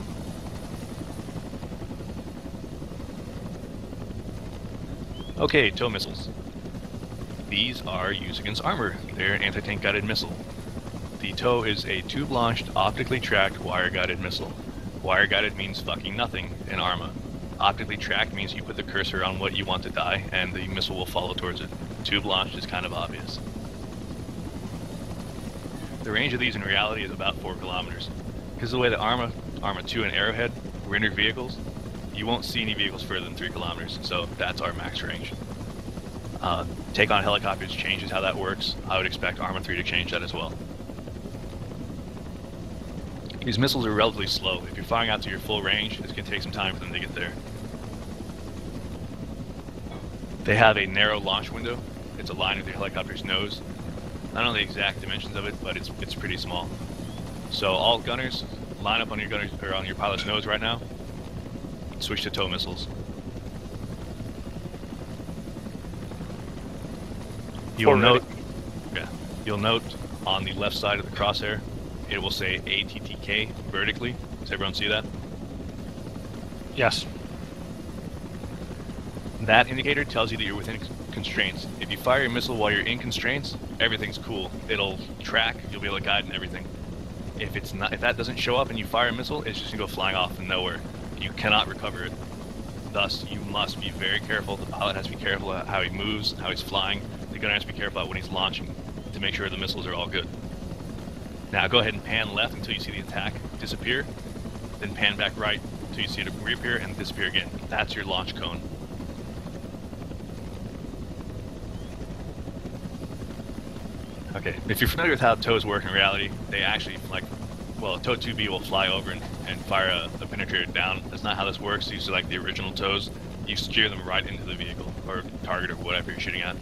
Okay, tow missiles. These are used against armor. They're an anti-tank guided missile. The tow is a tube-launched, optically tracked, wire-guided missile. Wire-guided means fucking nothing in Arma. Optically tracked means you put the cursor on what you want to die, and the missile will follow towards it. Tube-launched is kind of obvious. The range of these in reality is about four kilometers. Because of the way that Arma, Arma two and Arrowhead render vehicles, you won't see any vehicles further than three kilometers, so that's our max range. Uh, take on helicopters changes how that works. I would expect Arma three to change that as well. These missiles are relatively slow. If you're firing out to your full range, it's going to take some time for them to get there. They have a narrow launch window. It's aligned with the helicopter's nose. I don't know the exact dimensions of it, but it's it's pretty small. So all gunners, line up on your gunners or on your pilot's nose right now. Switch to tow missiles. You'll note, yeah, you'll note on the left side of the crosshair, it will say A T T K vertically. Does everyone see that? Yes. That indicator tells you that you're within constraints. If you fire a missile while you're in constraints, everything's cool. It'll track, you'll be able to guide and everything. If it's not, if that doesn't show up and you fire a missile, it's just gonna go flying off from nowhere. You cannot recover it. Thus, you must be very careful. The pilot has to be careful about how he moves, how he's flying. The gunner has to be careful about when he's launching to make sure the missiles are all good. Now go ahead and pan left until you see the attack disappear, then pan back right until you see it reappear and disappear again. That's your launch cone. Okay, if you're familiar with how tows work in reality, they actually, like, well, a tow two B will fly over and, and fire a, a penetrator down. That's not how this works. These are like the original tows. You steer them right into the vehicle, or target, or whatever you're shooting at.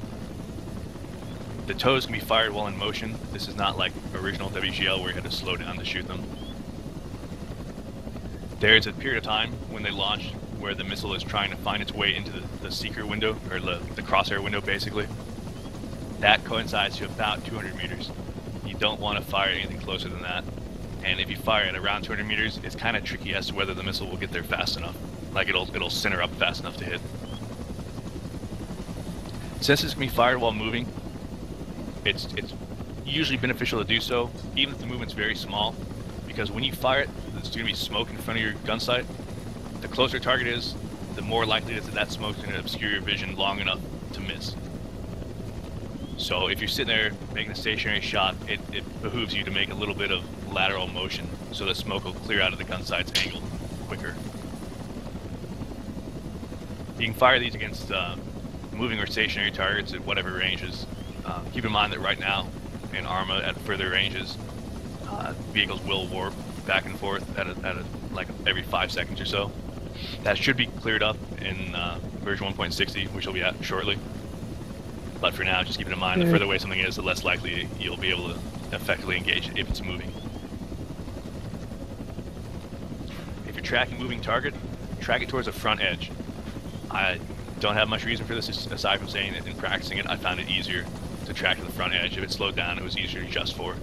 The tows can be fired while in motion. This is not like original W G L where you had to slow down to shoot them. There's a period of time when they launch where the missile is trying to find its way into the, the seeker window, or the, the crosshair window basically. That coincides to about two hundred meters. You don't want to fire anything closer than that. And if you fire at around two hundred meters, it's kind of tricky as to whether the missile will get there fast enough. Like it'll it'll center up fast enough to hit. Since it's going to be fired while moving, it's it's usually beneficial to do so, even if the movement's very small, because when you fire it, there's going to be smoke in front of your gun sight. The closer target is, the more likely it is that that smoke's going to obscure your vision long enough to miss. So if you're sitting there making a stationary shot, it, it behooves you to make a little bit of lateral motion so the smoke will clear out of the gun sight's angle quicker. You can fire these against uh, moving or stationary targets at whatever ranges. Uh, keep in mind that right now in Arma at further ranges, uh, vehicles will warp back and forth at, a, at a, like every five seconds or so. That should be cleared up in uh, version one point sixty, which will be out shortly. But for now, just keep it in mind, the further away something is, the less likely you'll be able to effectively engage it if it's moving. If you're tracking a moving target, track it towards the front edge. I don't have much reason for this aside from saying that in practicing it, I found it easier to track to the front edge. If it slowed down, it was easier to adjust for.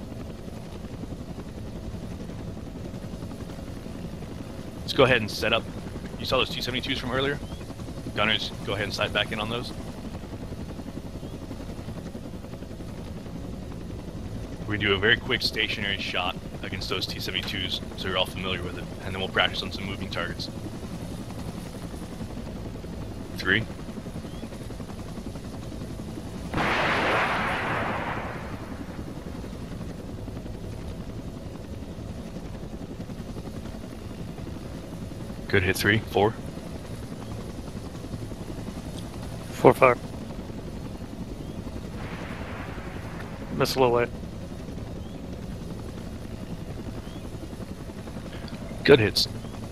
Let's go ahead and set up. You saw those T seventy-twos from earlier? Gunners, go ahead and sight back in on those. We do a very quick stationary shot against those T seventy-twos, so you're all familiar with it, and then we'll practice on some moving targets. Three. Good hit three, four. Four fire. Missile away. Good hits.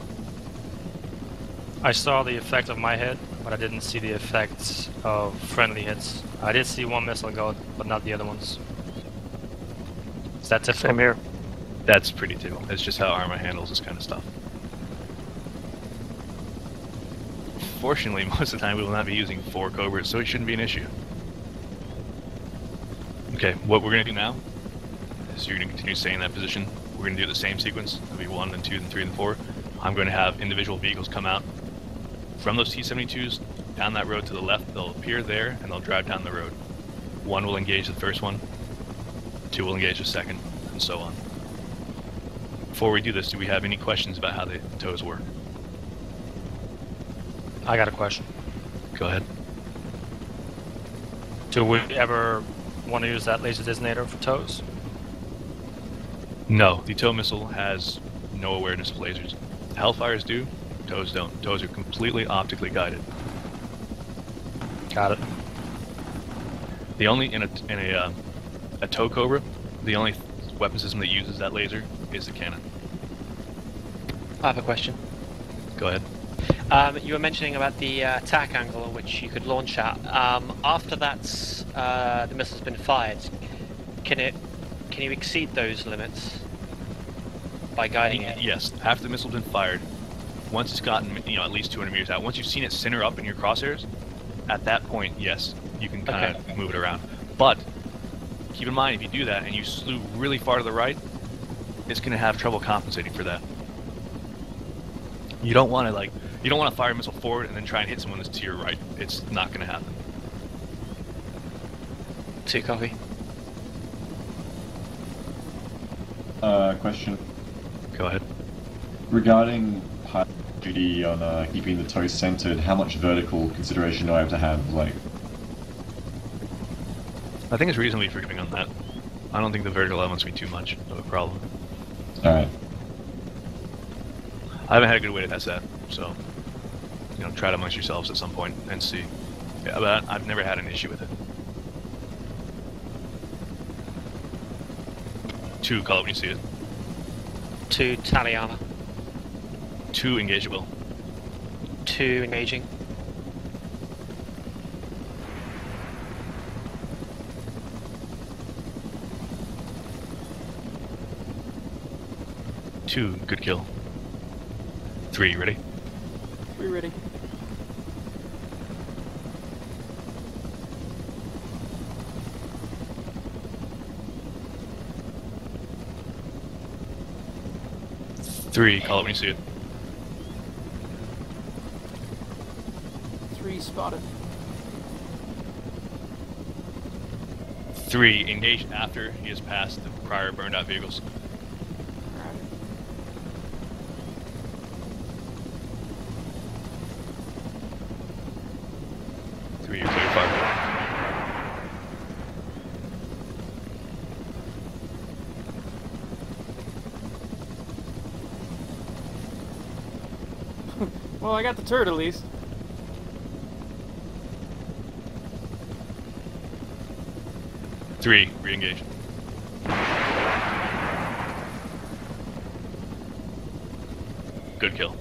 I saw the effect of my hit, but I didn't see the effects of friendly hits. I did see one missile go, but not the other ones. Is that typical? Same here. That's pretty typical. That's just how Arma handles this kind of stuff. Fortunately, most of the time we will not be using four Cobras, so it shouldn't be an issue. Okay, what we're going to do now is you're going to continue staying in that position. We're going to do the same sequence. It'll be one, then two, then three, then four. I'm going to have individual vehicles come out from those T seventy-twos down that road to the left. They'll appear there, and they'll drive down the road. One will engage the first one, two will engage the second, and so on. Before we do this, do we have any questions about how the tows work? I got a question. Go ahead. Do we ever want to use that laser designator for tows? No, the tow missile has no awareness of lasers. Hellfires do, tows don't. Tows are completely optically guided. Got it. The only, in a, in a, uh, a tow Cobra, the only weapon system that uses that laser is the cannon. I have a question. Go ahead. Um, you were mentioning about the uh, attack angle at which you could launch at. Um, after that's uh, the missile's been fired, can it can you exceed those limits by guiding it? Yes. After the missile's been fired, once it's gotten you know at least two hundred meters out, once you've seen it center up in your crosshairs, at that point, yes, you can kind of okay. move it around. But keep in mind, if you do that and you slew really far to the right, it's going to have trouble compensating for that. You don't want to like. You don't want to fire a missile forward and then try and hit someone that's to your right. It's not going to happen. Two copy. Uh, question. Go ahead. Regarding pilot duty on uh, keeping the tow centered, how much vertical consideration do I have to have? Like, I think it's reasonably forgiving on that. I don't think the vertical element's be too much of a problem. All right. I haven't had a good way to test that, so you know, try it amongst yourselves at some point and see. Yeah, but I've never had an issue with it. Two, call it when you see it. Two, tally armor. Two, engage at will. Two, engaging. Two, good kill. Three, ready? Three, ready. Three, call it when you see it. Three, spotted. Three, engaged after he has passed the prior burned out vehicles. Three, you're clear, fire. Well, I got the turret at least. Three, re-engage. Good kill.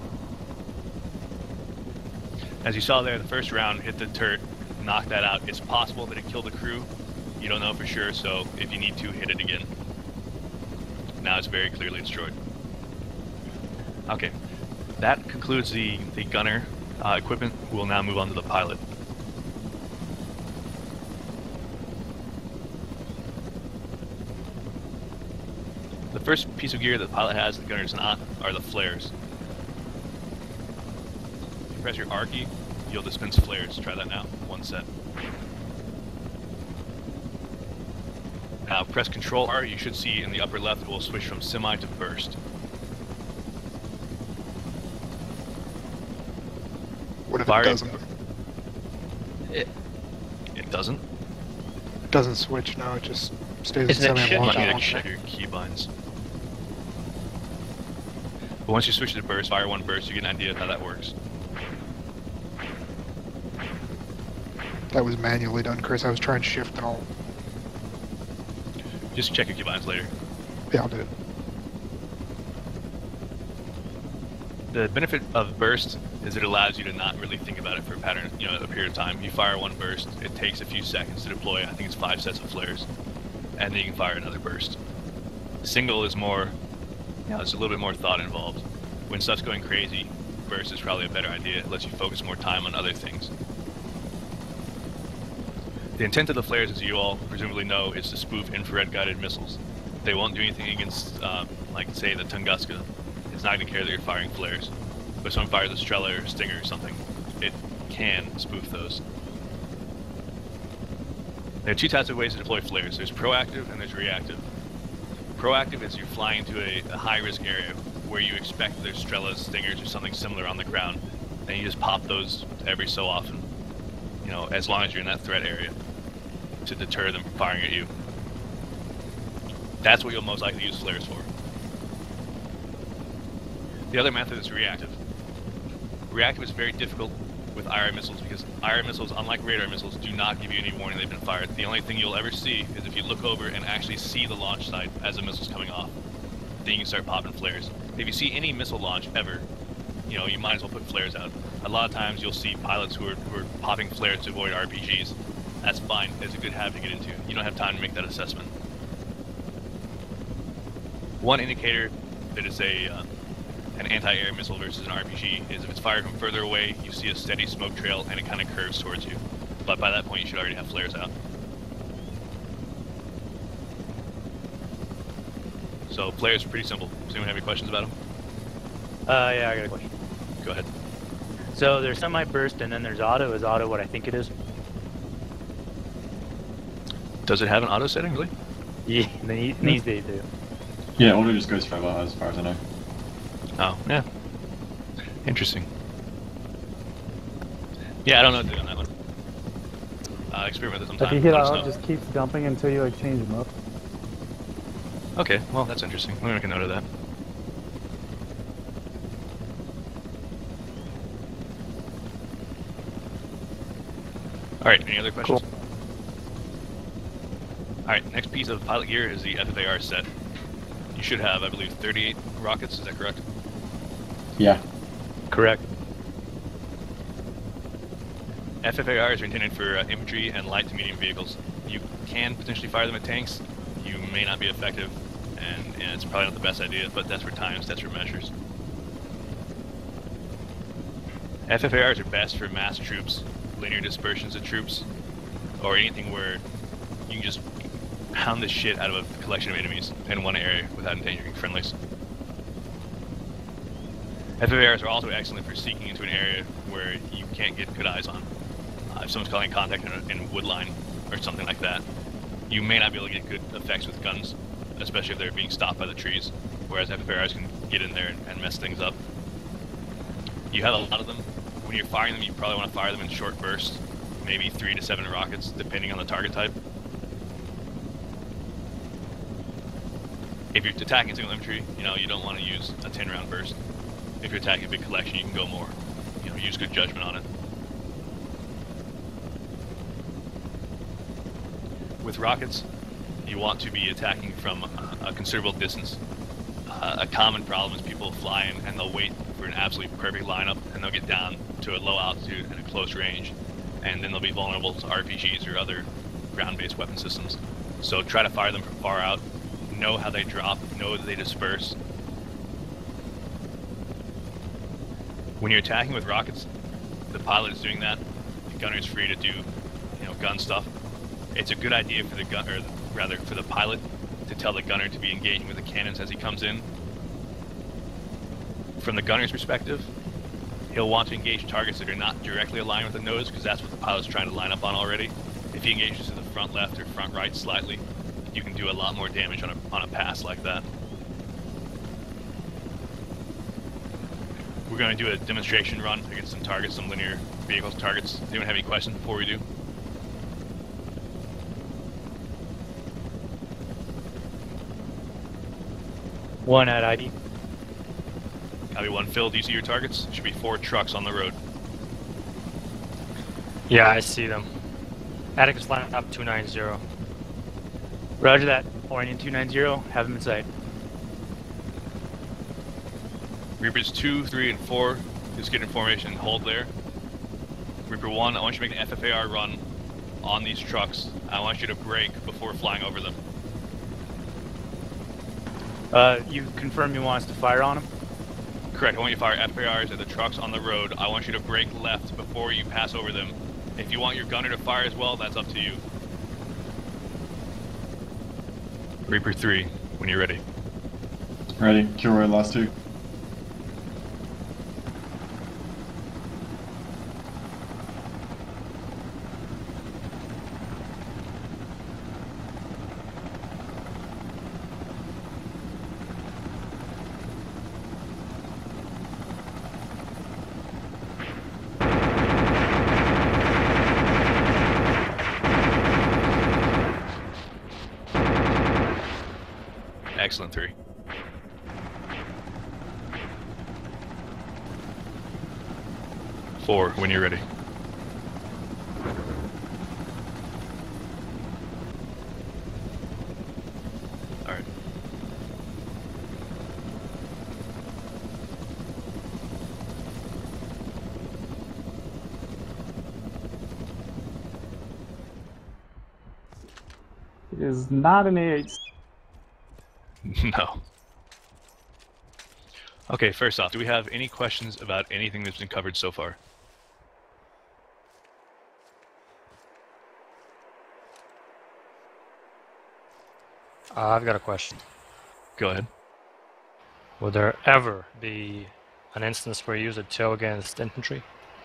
As you saw there, the first round hit the turret, knocked that out. It's possible that it killed the crew. You don't know for sure, so if you need to, hit it again. Now it's very clearly destroyed. Okay. That concludes the, the gunner uh, equipment. We'll now move on to the pilot. The first piece of gear that the pilot has, the gunner does not, are the flares. If you press your R key, you'll dispense flares. Try that now. One set. Now press Control R, you should see in the upper left it will switch from semi to burst. What if Fire it doesn't? It, it doesn't? It doesn't switch, no, it just stays Isn't at it semi shift? and Let me launch. check your keybinds. But once you switch to burst, fire one burst, you get an idea of how that works. That was manually done, Chris. I was trying shift and all. Just check your keybinds later. Yeah, I'll do it. The benefit of burst is it allows you to not really think about it for a pattern, you know, a period of time. You fire one burst, it takes a few seconds to deploy. I think it's five sets of flares, and then you can fire another burst. Single is more, you know, there's a little bit more thought involved. When stuff's going crazy, burst is probably a better idea. It lets you focus more time on other things. The intent of the flares, as you all presumably know, is to spoof infrared guided missiles. They won't do anything against, uh, like, say, the Tunguska. It's not going to care that you're firing flares. But if someone fires a Strela or a Stinger or something, it can spoof those. There are two types of ways to deploy flares. There's proactive and there's reactive. Proactive is you're flying to a, a high-risk area where you expect there's Strelas, Stingers, or something similar on the ground, and you just pop those every so often, you know, as long as you're in that threat area, to deter them from firing at you. That's what you'll most likely use flares for. The other method is reactive. Reactive is very difficult with I R missiles because I R missiles, unlike radar missiles, do not give you any warning they've been fired. The only thing you'll ever see is if you look over and actually see the launch site as the missile's coming off. Then you can start popping flares. If you see any missile launch ever, you know, you might as well put flares out. A lot of times you'll see pilots who are, who are popping flares to avoid R P Gs. That's fine. It's a good habit to get into. You don't have time to make that assessment. One indicator that it's a uh, an anti-air missile versus an R P G is if it's fired from further away, you see a steady smoke trail and it kind of curves towards you. But by that point, you should already have flares out. So flares are pretty simple. Does anyone have any questions about them? Uh, yeah, I got a question. Go ahead. So there's semi-burst and then there's auto. Is auto what I think it is? Does it have an auto setting, really? Yeah, these days they do. Yeah, auto just goes forever, as far as I know. Oh, yeah. Interesting. Yeah, I don't know what to do on that one. Uh, experiment with it sometime. If you hit Let us out, know. just keeps dumping until you like change them up. Okay, well, that's interesting. Let me make a note of that. Alright, any other questions? Cool. Alright, next piece of pilot gear is the F F A R set. You should have, I believe, thirty-eight rockets, is that correct? Yeah. Correct. F F A Rs are intended for uh, infantry and light to medium vehicles. You can potentially fire them at tanks. You may not be effective, and, and it's probably not the best idea, but that's for times, that's for measures. F F A Rs are best for mass troops, linear dispersions of troops, or anything where you can just pound the shit out of a collection of enemies in one area without endangering friendlies. F F A Rs are also excellent for seeking into an area where you can't get good eyes on. Uh, if someone's calling contact in a, in a wood line or something like that, you may not be able to get good effects with guns, especially if they're being stopped by the trees, whereas F F A Rs can get in there and, and mess things up. You have a lot of them. When you're firing them, you probably want to fire them in short bursts, maybe three to seven rockets, depending on the target type. If you're attacking single infantry, you know, you don't want to use a ten round burst. If you're attacking a big collection, you can go more. You know, use good judgment on it. With rockets, you want to be attacking from a, a considerable distance. Uh, a common problem is people fly in and they'll wait for an absolutely perfect lineup, and they'll get down to a low altitude and a close range, and then they'll be vulnerable to R P Gs or other ground-based weapon systems. So try to fire them from far out. Know how they drop, know that they disperse. When you're attacking with rockets, the pilot is doing that, the gunner is free to do, you know, gun stuff. It's a good idea for the gun, or rather for the pilot, to tell the gunner to be engaging with the cannons as he comes in. From the gunner's perspective, he'll want to engage targets that are not directly aligned with the nose, because that's what the pilot's trying to line up on already. If he engages to the front left or front right slightly, you can do a lot more damage on a, on a pass like that. We're going to do a demonstration run against some targets, some linear vehicles targets. Does anyone have any questions before we do? One at I D. Copy one, Phil, do you see your targets? There should be four trucks on the road. Yeah, I see them. Atticus line up two nine zero. Roger that. Orion two nine zero, have them in sight. Reapers two, three, and four, just get in formation and hold there. Reaper one, I want you to make an F F A R run on these trucks. I want you to brake before flying over them. Uh, you confirm you want us to fire on them? Correct, I want you to fire F F A Rs at the trucks on the road. I want you to brake left before you pass over them. If you want your gunner to fire as well, that's up to you. Reaper three, when you're ready. Ready. Kilroy, last two. Excellent, three. Four, when you're ready. Alright. It is not an A H. No. Okay, first off, do we have any questions about anything that's been covered so far? Uh, I've got a question. Go ahead. Will there ever be an instance where you use a tow against infantry?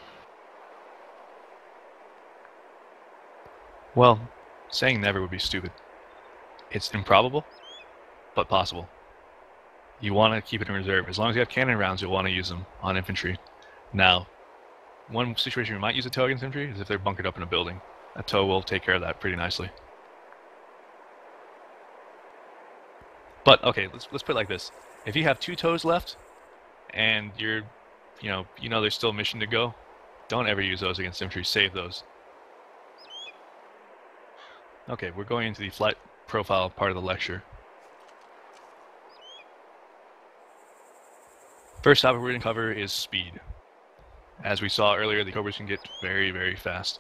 Well, saying never would be stupid. It's improbable, but possible. You want to keep it in reserve. As long as you have cannon rounds, you'll want to use them on infantry. Now, one situation we might use a tow against infantry is if they're bunkered up in a building. A tow will take care of that pretty nicely. But okay, let's let's put it like this: if you have two tows left, and you're, you know, you know there's still a mission to go, don't ever use those against infantry. Save those. Okay, we're going into the flight profile part of the lecture. First topic we're going to cover is speed. As we saw earlier, the Cobras can get very, very fast.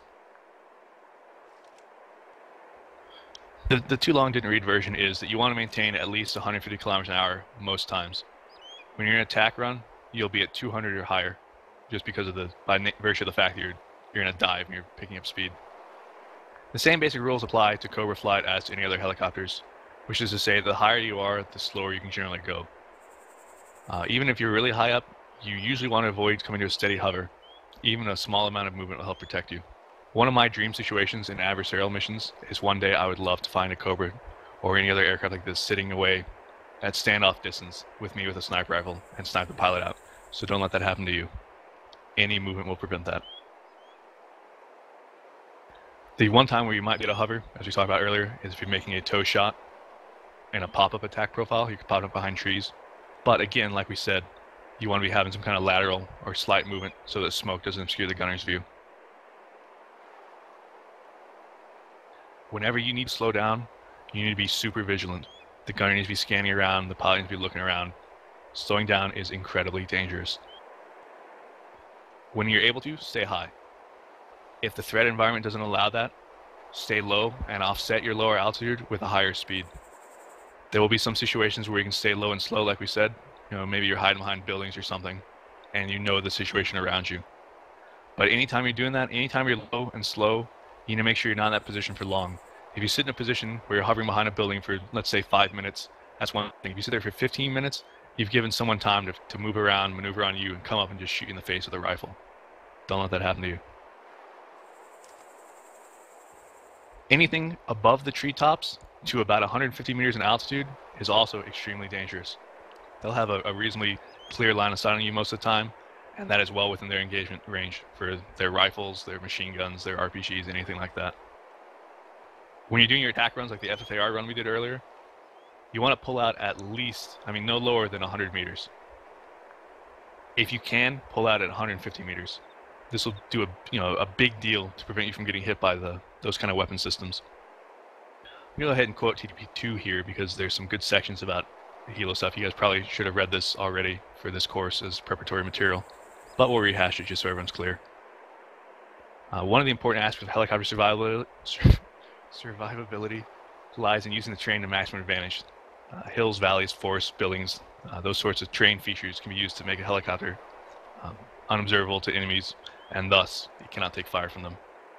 The, the too long didn't read version is that you want to maintain at least one hundred fifty kilometers an hour most times. When you're in an attack run, you'll be at two hundred or higher, just because of the by virtue of the fact that you're you're in a dive and you're picking up speed. The same basic rules apply to Cobra flight as to any other helicopters, which is to say the higher you are, the slower you can generally go. Uh, even if you're really high up, you usually want to avoid coming to a steady hover. Even a small amount of movement will help protect you. One of my dream situations in adversarial missions is one day I would love to find a Cobra or any other aircraft like this sitting away at standoff distance with me with a sniper rifle and snipe the pilot out. So don't let that happen to you. Any movement will prevent that. The one time where you might get a hover, as we talked about earlier, is if you're making a tow shot in a pop-up attack profile. You can pop up behind trees. But again, like we said, you want to be having some kind of lateral or slight movement so that smoke doesn't obscure the gunner's view. Whenever you need to slow down, you need to be super vigilant. The gunner needs to be scanning around, the pilot needs to be looking around. Slowing down is incredibly dangerous. When you're able to, stay high. If the threat environment doesn't allow that, stay low and offset your lower altitude with a higher speed. There will be some situations where you can stay low and slow, like we said. You know, maybe you're hiding behind buildings or something, and you know the situation around you. But anytime you're doing that, anytime you're low and slow, you need to make sure you're not in that position for long. If you sit in a position where you're hovering behind a building for, let's say, five minutes, that's one thing. If you sit there for fifteen minutes, you've given someone time to, to move around, maneuver on you, and come up and just shoot you in the face with a rifle. Don't let that happen to you. Anything above the treetops to about one hundred fifty meters in altitude is also extremely dangerous. They'll have a, a reasonably clear line of sight on you most of the time, and that is well within their engagement range for their rifles, their machine guns, their R P Gs, anything like that. When you're doing your attack runs like the F F A R run we did earlier, you want to pull out at least, I mean no lower than one hundred meters. If you can, pull out at one hundred fifty meters. This will do a you know a big deal to prevent you from getting hit by the those kind of weapon systems. I'm gonna go ahead and quote T D P two here because there's some good sections about helo stuff. You guys probably should have read this already for this course as preparatory material, but we'll rehash it just so everyone's clear. Uh, one of the important aspects of helicopter survivability, survivability lies in using the terrain to maximum advantage. Uh, hills, valleys, forests, buildings, uh, those sorts of terrain features can be used to make a helicopter um, unobservable to enemies, and thus you cannot take fire from them.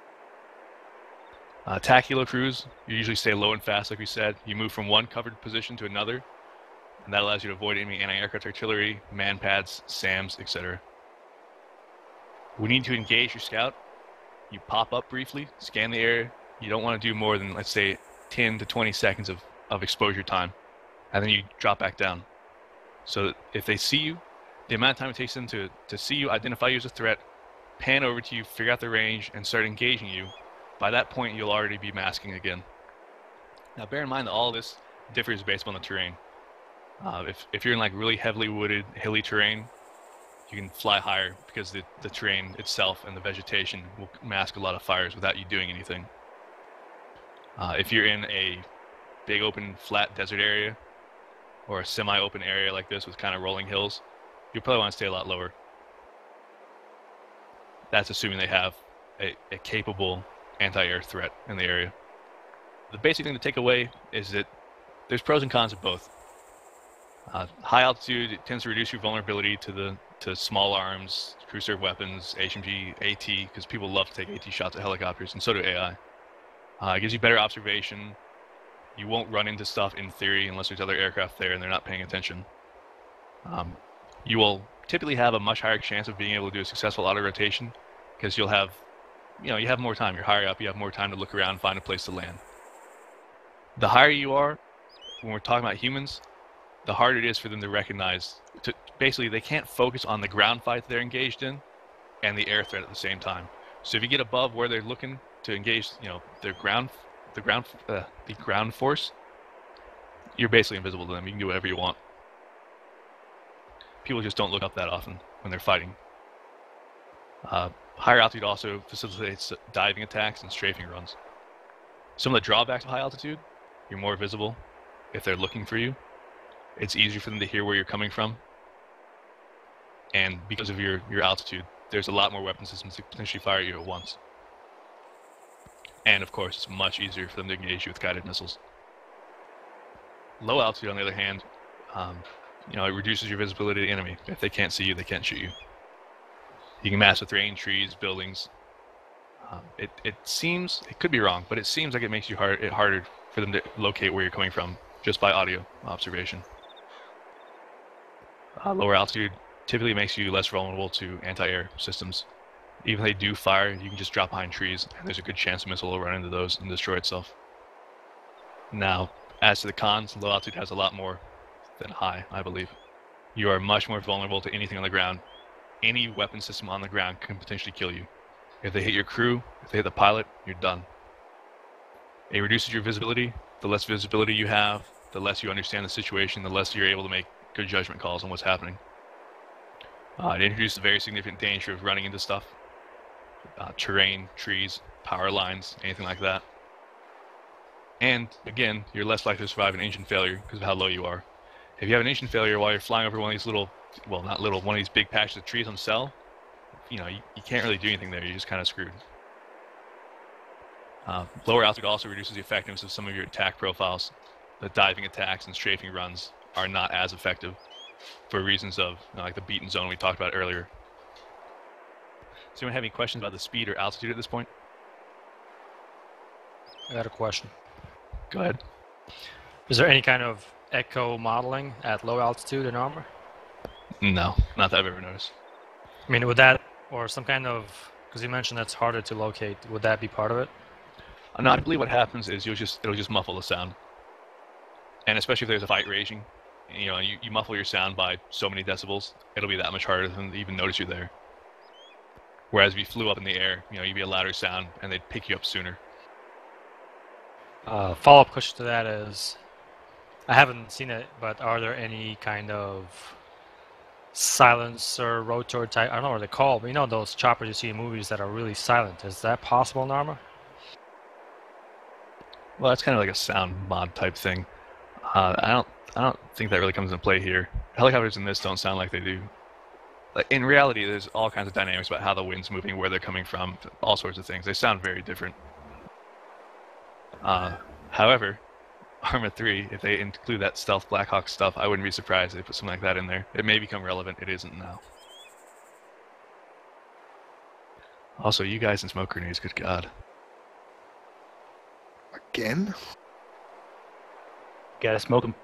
Uh, attack helo crews, you usually stay low and fast like we said. You move from one covered position to another, and that allows you to avoid enemy anti-aircraft artillery, man pads, SAMs, et cetera. We need to engage your scout. You pop up briefly, scan the area. You don't want to do more than, let's say, ten to twenty seconds of, of exposure time, and then you drop back down. So that if they see you, the amount of time it takes them to, to see you, identify you as a threat, pan over to you, figure out the range, and start engaging you, by that point you'll already be masking again. Now bear in mind that all this differs based on the terrain. Uh, if, if you're in like really heavily wooded, hilly terrain, you can fly higher because the, the terrain itself and the vegetation will mask a lot of fires without you doing anything. Uh, if you're in a big open flat desert area or a semi-open area like this with kind of rolling hills, you'll probably want to stay a lot lower. That's assuming they have a, a capable anti-air threat in the area. The basic thing to take away is that there's pros and cons of both. Uh, high altitude, it tends to reduce your vulnerability to the to small arms, crew serve weapons, H M G, AT, because people love to take AT shots at helicopters, and so do A I. Uh, it gives you better observation. You won't run into stuff in theory unless there's other aircraft there and they're not paying attention. Um, you will typically have a much higher chance of being able to do a successful auto rotation because you'll have, you know, you have more time. You're higher up. You have more time to look around, find a place to land. The higher you are, when we're talking about humans, the harder it is for them to recognize. To, basically, they can't focus on the ground fight they're engaged in and the air threat at the same time. So if you get above where they're looking to engage, you know, their ground, the ground, uh, the ground force, you're basically invisible to them. You can do whatever you want. People just don't look up that often when they're fighting. Uh, higher altitude also facilitates diving attacks and strafing runs. Some of the drawbacks of high altitude: you're more visible if they're looking for you. It's easier for them to hear where you're coming from. And because of your, your altitude, there's a lot more weapon systems to potentially fire at you at once. And of course, it's much easier for them to engage you with guided missiles. Low altitude, on the other hand, um, you know, it reduces your visibility to the enemy. If they can't see you, they can't shoot you. You can mask with rain, trees, buildings. Um, it, it seems, it could be wrong, but it seems like it makes you hard, it harder for them to locate where you're coming from just by audio observation. Uh, lower altitude typically makes you less vulnerable to anti-air systems. Even if they do fire, you can just drop behind trees, and there's a good chance a missile will run into those and destroy itself. Now, as to the cons, low altitude has a lot more than high, I believe. You are much more vulnerable to anything on the ground. Any weapon system on the ground can potentially kill you. If they hit your crew, if they hit the pilot, you're done. It reduces your visibility. The less visibility you have, the less you understand the situation, the less you're able to make good judgment calls on what's happening. Uh, it introduces a very significant danger of running into stuff. Uh, terrain, trees, power lines, anything like that. And again, you're less likely to survive an engine failure because of how low you are. If you have an engine failure while you're flying over one of these little, well, not little, one of these big patches of trees on cell, you know, you, you can't really do anything there. You're just kind of screwed. Uh, lower altitude also reduces the effectiveness of some of your attack profiles. The diving attacks and strafing runs are not as effective for reasons of, you know, like the beaten zone we talked about earlier. Does anyone have any questions about the speed or altitude at this point? I got a question. Go ahead. Is there any kind of echo modeling at low altitude in Arma? No, not that I've ever noticed. I mean, would that, or some kind of, because you mentioned that's harder to locate, would that be part of it? Uh, no, I believe what happens is you'll just, it'll just muffle the sound. And especially if there's a fight raging, you know, you, you muffle your sound by so many decibels, it'll be that much harder for them to even notice you're there. Whereas if you flew up in the air, you know, you'd be a louder sound and they'd pick you up sooner. Uh, follow-up question to that is, I haven't seen it, but are there any kind of silencer, rotor type, I don't know what they're called, but you know those choppers you see in movies that are really silent. Is that possible in Arma? Well, that's kind of like a sound mod type thing. Uh, I don't, I don't think that really comes into play here. Helicopters in this don't sound like they do. Like in reality, there's all kinds of dynamics about how the wind's moving, where they're coming from, all sorts of things. They sound very different. Uh, however, Arma three, if they include that stealth Blackhawk stuff, I wouldn't be surprised if they put something like that in there. It may become relevant. It isn't now. Also, you guys in smoke grenades, good God. Again? Gotta smoke them.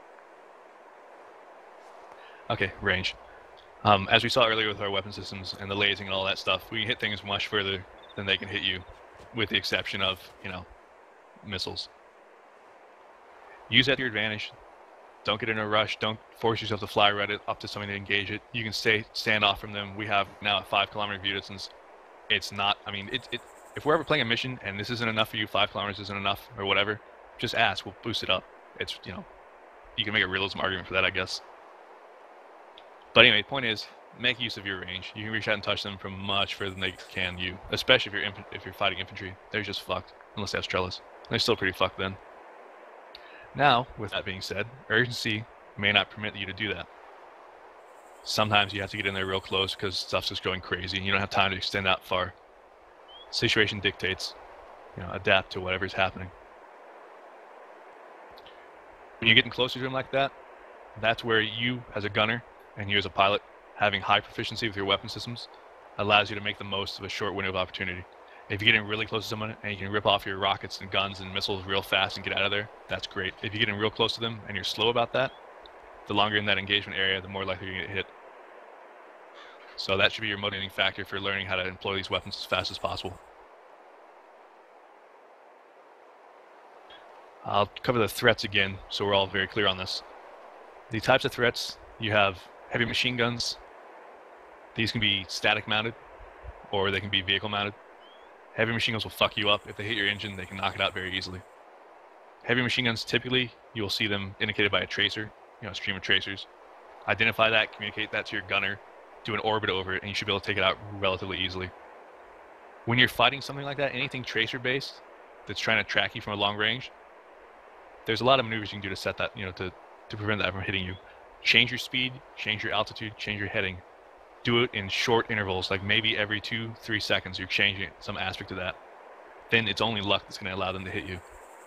Okay, range. Um, as we saw earlier with our weapon systems and the lasing and all that stuff, we can hit things much further than they can hit you, with the exception of, you know, missiles. Use that to your advantage. Don't get in a rush. Don't force yourself to fly right up to something to engage it. You can stay stand off from them. We have now a five kilometer view distance. It's not, I mean, it, it, if we're ever playing a mission and this isn't enough for you, five kilometers isn't enough, or whatever, just ask. We'll boost it up. It's, you know, you can make a realism argument for that, I guess. But anyway, the point is, make use of your range. You can reach out and touch them from much further than they can you, especially if you're if you're fighting infantry. They're just fucked, unless they have trellis. They're still pretty fucked then. Now, with that being said, urgency may not permit you to do that. Sometimes you have to get in there real close because stuff's just going crazy and you don't have time to extend that far. Situation dictates, you know, adapt to whatever's happening. When you're getting closer to him like that, that's where you, as a gunner, and you as a pilot, having high proficiency with your weapon systems, allows you to make the most of a short window of opportunity. If you get in really close to someone and you can rip off your rockets and guns and missiles real fast and get out of there, that's great. If you get in real close to them and you're slow about that, the longer in that engagement area, the more likely you're going to get hit. So that should be your motivating factor for learning how to employ these weapons as fast as possible. I'll cover the threats again so we're all very clear on this. The types of threats, you have heavy machine guns. These can be static mounted or they can be vehicle mounted. Heavy machine guns will fuck you up. If they hit your engine, they can knock it out very easily. Heavy machine guns, typically, you'll see them indicated by a tracer, you know, a stream of tracers. Identify that, communicate that to your gunner, do an orbit over it, and you should be able to take it out relatively easily. When you're fighting something like that, anything tracer-based that's trying to track you from a long range, there's a lot of maneuvers you can do to set that, you know, to, to prevent that from hitting you. Change your speed, change your altitude, change your heading. Do it in short intervals, like maybe every two, three seconds you're changing some aspect of that. Then it's only luck that's going to allow them to hit you.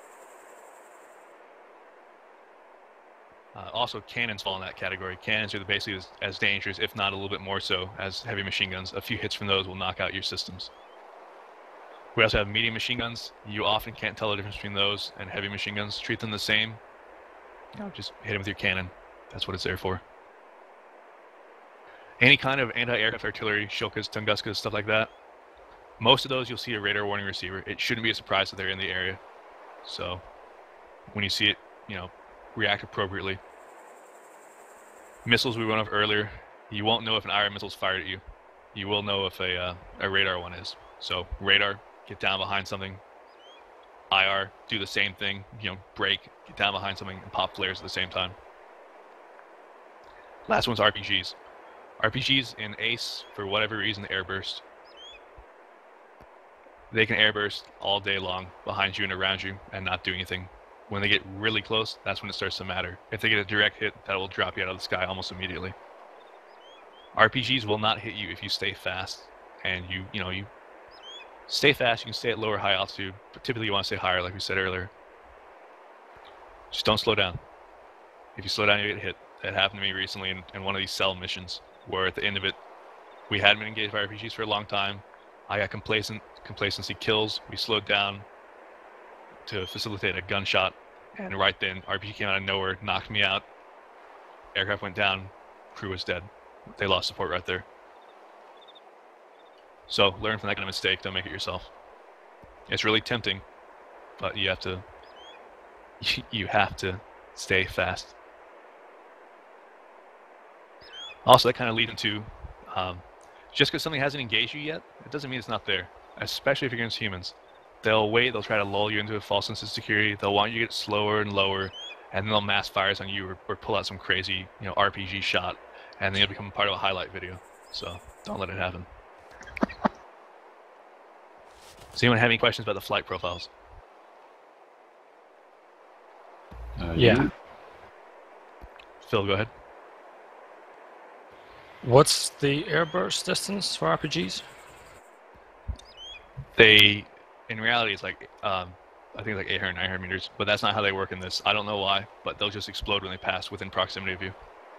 Uh, also, cannons fall in that category. Cannons are basically as, as dangerous, if not a little bit more so, as heavy machine guns. A few hits from those will knock out your systems. We also have medium machine guns. You often can't tell the difference between those and heavy machine guns. Treat them the same. You know, just hit them with your cannon. That's what it's there for. Any kind of anti-aircraft artillery, Shilkas, Tunguskas, stuff like that, most of those you'll see a radar warning receiver. It shouldn't be a surprise that they're in the area. So when you see it, you know, react appropriately. Missiles we went over earlier, you won't know if an I R missile is fired at you. You will know if a, uh, a radar one is. So radar, get down behind something. I R, do the same thing, you know, brake, get down behind something, and pop flares at the same time. Last one's R P Gs. R P Gs in ACE, for whatever reason, the airburst. They can airburst all day long behind you and around you and not do anything. When they get really close, that's when it starts to matter. If they get a direct hit, that will drop you out of the sky almost immediately. R P Gs will not hit you if you stay fast. And you, you know, you stay fast, you can stay at lower high altitude, but typically you want to stay higher, like we said earlier. Just don't slow down. If you slow down, you get hit. That happened to me recently in, in one of these cell missions, where at the end of it, we hadn't been engaged by R P Gs for a long time. I got complacent, complacency kills. We slowed down to facilitate a gunshot, and right then, R P G came out of nowhere, knocked me out. Aircraft went down, crew was dead. They lost support right there. So learn from that kind of mistake, don't make it yourself. It's really tempting, but you have to, you have to stay fast. Also, that kind of leads into, um, just because something hasn't engaged you yet, it doesn't mean it's not there, especially if you're against humans. They'll wait, they'll try to lull you into a false sense of security, they'll want you to get slower and lower, and then they'll mass fires on you or, or pull out some crazy, you know, R P G shot. and then you'll become part of a highlight video. So don't let it happen. Does anyone have any questions about the flight profiles? Uh, Yeah. you? Phil, go ahead. What's the airburst distance for R P Gs? They, in reality, it's like, um, I think it's like eight hundred, nine hundred meters, but that's not how they work in this. I don't know why, but they'll just explode when they pass within proximity of you.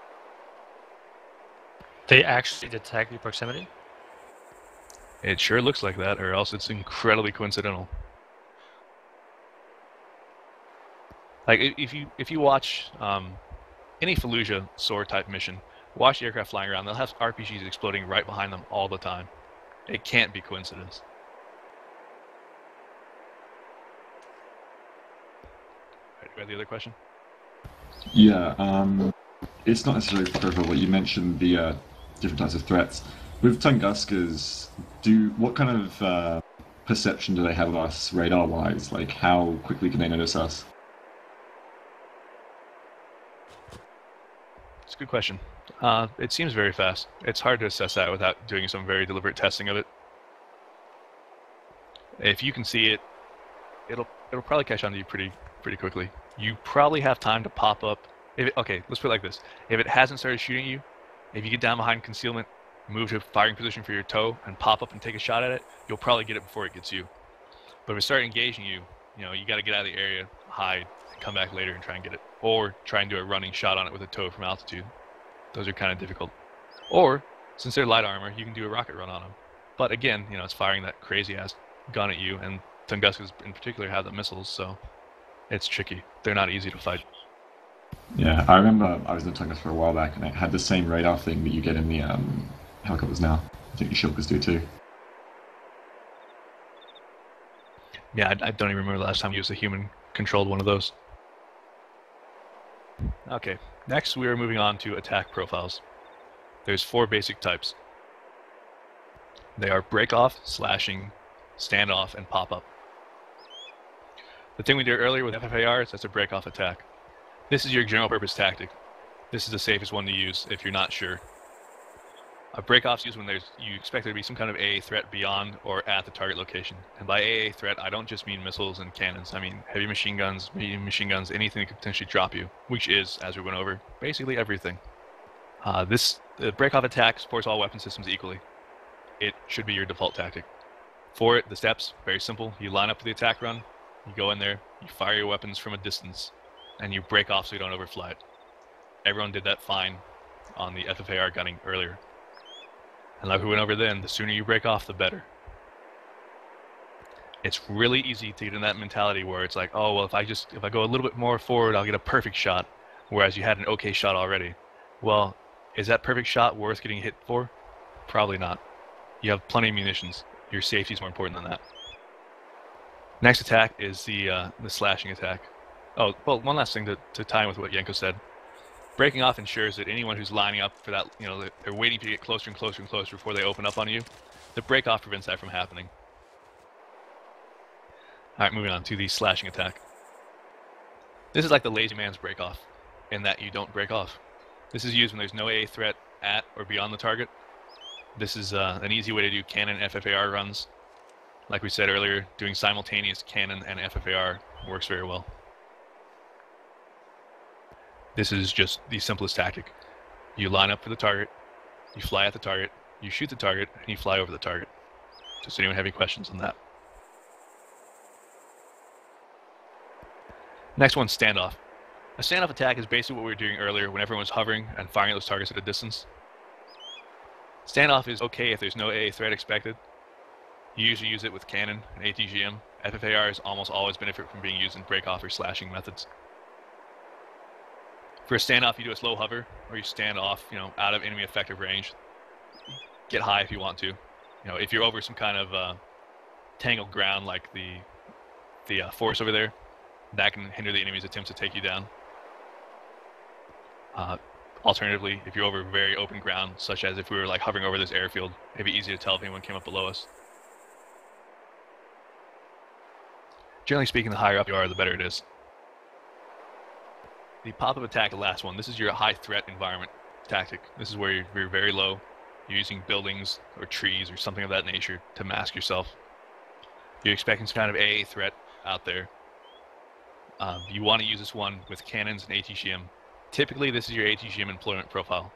They actually detect the proximity? It sure looks like that, or else it's incredibly coincidental. Like, if you if you watch um, any Fallujah S O A R type mission, watch the aircraft flying around, they'll have R P Gs exploding right behind them all the time. It can't be coincidence. Alright, you got the other question? Yeah, um, it's not necessarily profile, but you mentioned the uh, different types of threats. With Tunguskers, do what kind of uh, perception do they have of us radar-wise? Like, how quickly can they notice us? It's a good question. Uh, it seems very fast. It's hard to assess that without doing some very deliberate testing of it. If you can see it, it'll it'll probably catch on to you pretty pretty quickly. You probably have time to pop up. If it, okay, let's put it like this: if it hasn't started shooting you, if you get down behind concealment, move to a firing position for your tow, and pop up and take a shot at it, you'll probably get it before it gets you. But if it starts engaging you, you know you got to get out of the area, hide, and come back later and try and get it, or try and do a running shot on it with a tow from altitude. Those are kind of difficult. Or, since they're light armor, you can do a rocket run on them. But again, you know, it's firing that crazy-ass gun at you, and Tunguskers in particular have the missiles, so it's tricky. They're not easy to fight. Yeah, I remember I was in Tungus for a while back, and it had the same radar thing that you get in the um, helicopters now. I think the Shilkas do too. Yeah, I, I don't even remember the last time I used a human-controlled one of those. Okay, next we are moving on to attack profiles. There's four basic types. They are break-off, slashing, standoff, and pop-up. The thing we did earlier with F F A R is that's a break-off attack. This is your general-purpose tactic. This is the safest one to use if you're not sure. A break-off is used when there's, you expect there to be some kind of A A threat beyond or at the target location. And by A A threat, I don't just mean missiles and cannons. I mean heavy machine guns, medium machine guns, anything that could potentially drop you, which is, as we went over, basically everything. Uh, this the break-off attack supports all weapon systems equally. It should be your default tactic. For it, the steps, very simple. You line up for the attack run, you go in there, you fire your weapons from a distance, and you break off so you don't overfly it. Everyone did that fine on the F F A R gunning earlier. And like we went over then, the sooner you break off, the better. It's really easy to get in that mentality where it's like, oh, well, if I just, if I go a little bit more forward, I'll get a perfect shot, whereas you had an okay shot already. Well, is that perfect shot worth getting hit for? Probably not. You have plenty of munitions. Your safety is more important than that. Next attack is the uh, the slashing attack. Oh, well, one last thing to, to tie in with what Yenko said. Breaking off ensures that anyone who's lining up for that, you know, they're waiting to get closer and closer and closer before they open up on you. The break off prevents that from happening. Alright, moving on to the slashing attack. This is like the lazy man's break off, in that you don't break off. This is used when there's no A A threat at or beyond the target. This is uh, an easy way to do cannon F F A R runs. Like we said earlier, doing simultaneous cannon and F F A R works very well. This is just the simplest tactic. You line up for the target, you fly at the target, you shoot the target, and you fly over the target. Does anyone have any questions on that? Next one, standoff. A standoff attack is basically what we were doing earlier when everyone was hovering and firing those targets at a distance. Standoff is okay if there's no A A threat expected. You usually use it with cannon and A T G M. F F A Rs almost always benefit from being used in break-off or slashing methods. For a standoff, you do a slow hover, or you stand off, you know, out of enemy effective range. Get high if you want to. You know, if you're over some kind of uh, tangled ground like the the uh, forest over there, that can hinder the enemy's attempts to take you down. Uh, alternatively, if you're over very open ground, such as if we were like hovering over this airfield, it'd be easy to tell if anyone came up below us. Generally speaking, the higher up you are, the better it is. The pop-up attack, the last one, this is your high threat environment. tactic. This is where you're, you're very low. You're using buildings or trees or something of that nature to mask yourself. You're expecting some kind of A A threat out there. Um, you want to use this one with cannons and A T G M. Typically, this is your A T G M employment profile.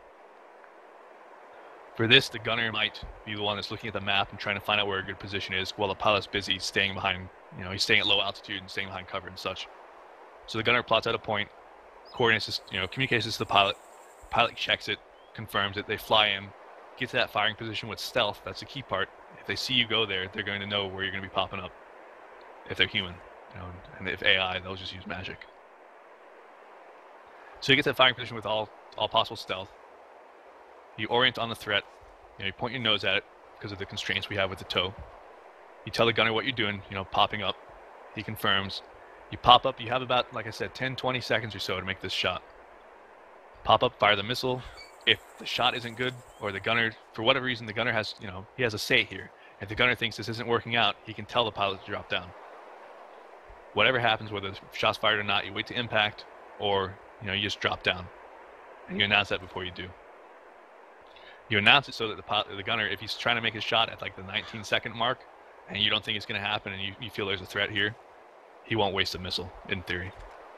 For this, the gunner might be the one that's looking at the map and trying to find out where a good position is, while the pilot's busy staying behind, you know, he's staying at low altitude and staying behind cover and such. So the gunner plots out a point, coordinates this, you know, communicates this to the pilot. Pilot checks it, confirms it. They fly in, get to that firing position with stealth. That's the key part. If they see you go there, they're going to know where you're going to be popping up. If they're human, you know, and if A I, they'll just use magic. So you get to that firing position with all all possible stealth. You orient on the threat. You know, you point your nose at it because of the constraints we have with the tow. You tell the gunner what you're doing, you know, popping up. He confirms. You pop up. You have about, like I said, ten, twenty seconds or so to make this shot. Pop up, fire the missile. If the shot isn't good, or the gunner, for whatever reason, the gunner has, you know, he has a say here. If the gunner thinks this isn't working out, he can tell the pilot to drop down. Whatever happens, whether the shot's fired or not, you wait to impact, or, you know, you just drop down. And you announce that before you do. You announce it so that the pilot, the gunner, if he's trying to make his shot at like the nineteen second mark, and you don't think it's going to happen, and you, you feel there's a threat here, he won't waste a missile, in theory.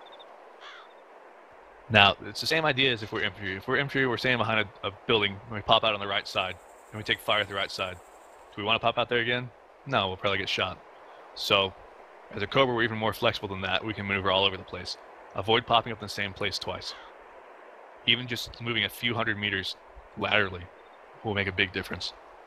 Now, it's the same idea as if we're infantry. If we're infantry, we're staying behind a, a building, and we pop out on the right side, and we take fire at the right side. Do we want to pop out there again? No, we'll probably get shot. So, as a Cobra, we're even more flexible than that. We can maneuver all over the place. Avoid popping up in the same place twice. Even just moving a few hundred meters laterally will make a big difference.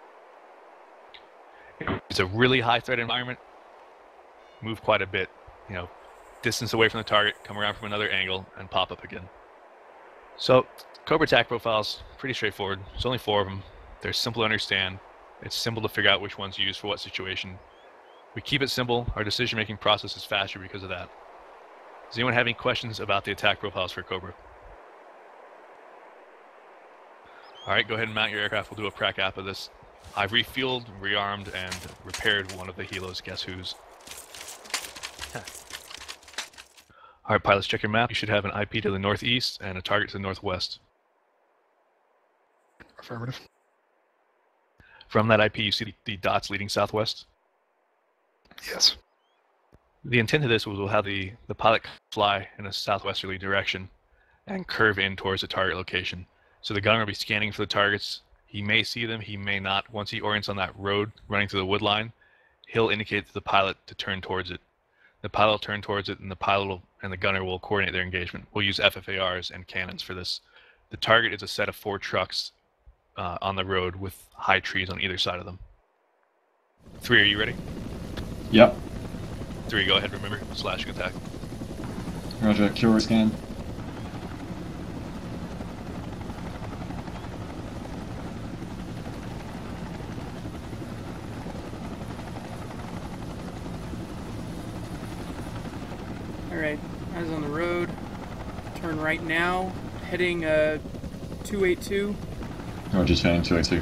If it's a really high threat environment, move quite a bit. You know, distance away from the target, come around from another angle, and pop up again. So, Cobra attack profiles, pretty straightforward. There's only four of them. They're simple to understand. It's simple to figure out which one's used for what situation. We keep it simple. Our decision-making process is faster because of that. Does anyone have any questions about the attack profiles for Cobra? Alright, go ahead and mount your aircraft. We'll do a prac app of this. I've refueled, rearmed, and repaired one of the helos. Guess whose? Alright, pilots, check your map. You should have an I P to the northeast and a target to the northwest. Affirmative. From that I P, you see the, the dots leading southwest? Yes. The intent of this was we'll have the, the pilot fly in a southwesterly direction and curve in towards the target location. So the gunner will be scanning for the targets. He may see them, he may not. Once he orients on that road running through the wood line, he'll indicate to the pilot to turn towards it. The pilot will turn towards it, and the pilot will, and the gunner will coordinate their engagement. We'll use F F A Rs and cannons for this. The target is a set of four trucks uh, on the road with high trees on either side of them. Three, are you ready? Yep. Three, go ahead, remember, slashing attack. Roger, Kilroy scan. Alright, eyes on the road. Turn right now. Heading uh, two eighty-two. Roger, turning two eighty-two.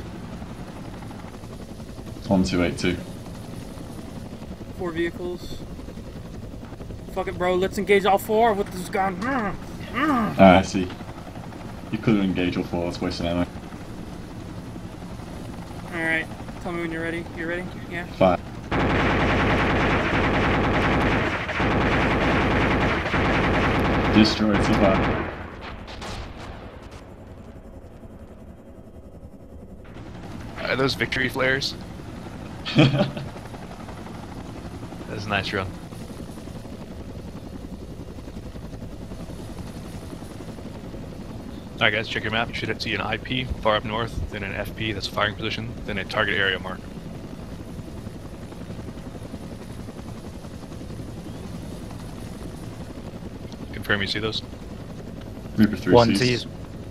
On two eighty-two. Four vehicles. Fuck it, bro. Let's engage all four with this gun. Mm. Mm. Ah, I see. You couldn't engage all four, let's waste an ammo. Alright, tell me when you're ready. You ready? Yeah? Fire. Destroyed, so far. Are those victory flares? That's a nice run. Alright guys, check your map. You should see an I P far up north, then an F P, that's a firing position, then a target area mark. Confirm you see those? Reaper three One Cs. sees.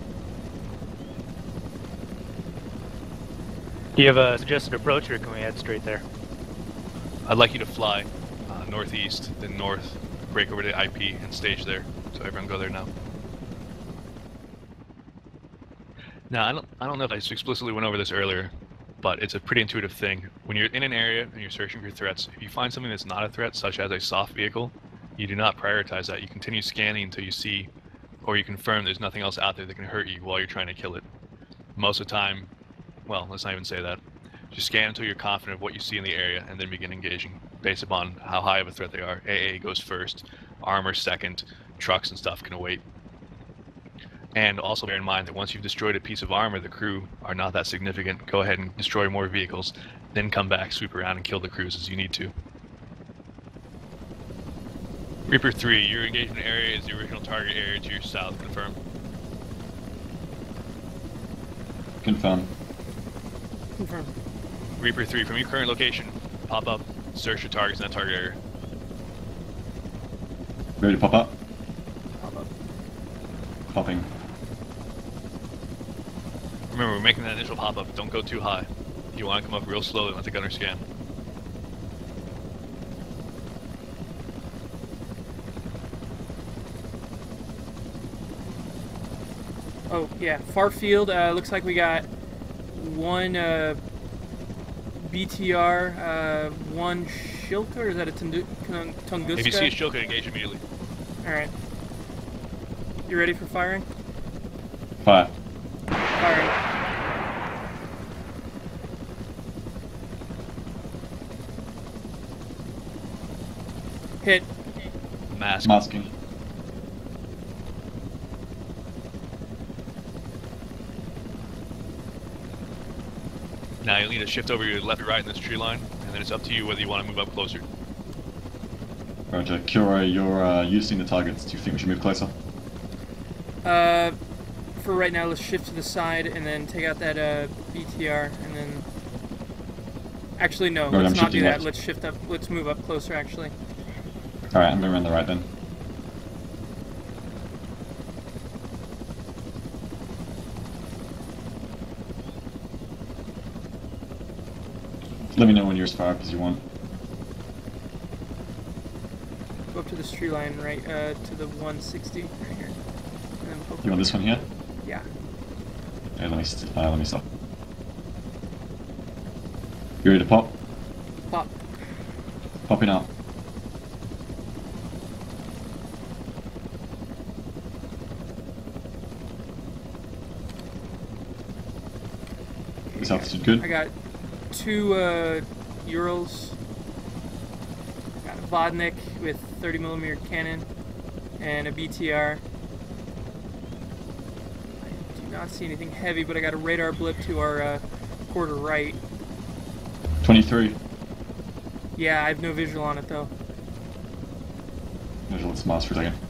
Do you have a suggested approach, or can we head straight there? I'd like you to fly uh, northeast, then north, break over to I P, and stage there. So everyone go there now. Now, I don't, I don't know if I explicitly went over this earlier, but it's a pretty intuitive thing. When you're in an area and you're searching for threats, if you find something that's not a threat, such as a soft vehicle, you do not prioritize that. You continue scanning until you see or you confirm there's nothing else out there that can hurt you while you're trying to kill it. Most of the time, well, let's not even say that. Just scan until you're confident of what you see in the area and then begin engaging, based upon how high of a threat they are. A A goes first, armor second, trucks and stuff can await. And also bear in mind that once you've destroyed a piece of armor, the crew are not that significant. Go ahead and destroy more vehicles, then come back, sweep around, and kill the crews as you need to. Reaper three, your engagement area is the original target area to your south. Confirm. Confirm. Confirm. Reaper three, from your current location, pop up, search your targets in that target area. Ready to pop up? Pop up. Popping. Remember, we're making that initial pop-up. Don't go too high. You want to come up real slowly and let the gunner scan. Oh, yeah. Far field, uh, looks like we got one uh, B T R, uh, one Shilka, or is that a Tundu- Tunguska? If you see a Shilka, engage immediately. Alright. You ready for firing? Fire. Firing. Hit. Mask. Masking. Now you'll need to shift over your left or right in this tree line, and then it's up to you whether you want to move up closer. Roger. Kilroy, you're uh, using the targets. Do you think we should move closer? Uh, for right now, let's shift to the side and then take out that uh, B T R, and then... Actually, no, Right, let's I'm not do shifting that. left. Let's shift up. Let's move up closer, actually. Alright, I'm going around the right then. Let me know when you're as far up as you want. Go up to this tree line, right, uh, to the one sixty, right here. And then poke You want up. this one here? Yeah. Okay, let me, st uh, let me stop. You ready to pop? Pop. Popping up. Is altitude good? I got two uh, Urals. Got a Vodnik with thirty millimeter cannon and a B T R. I do not see anything heavy, but I got a radar blip to our uh, quarter right. twenty-three. Yeah, I have no visual on it though. Visual, let's mask for a second.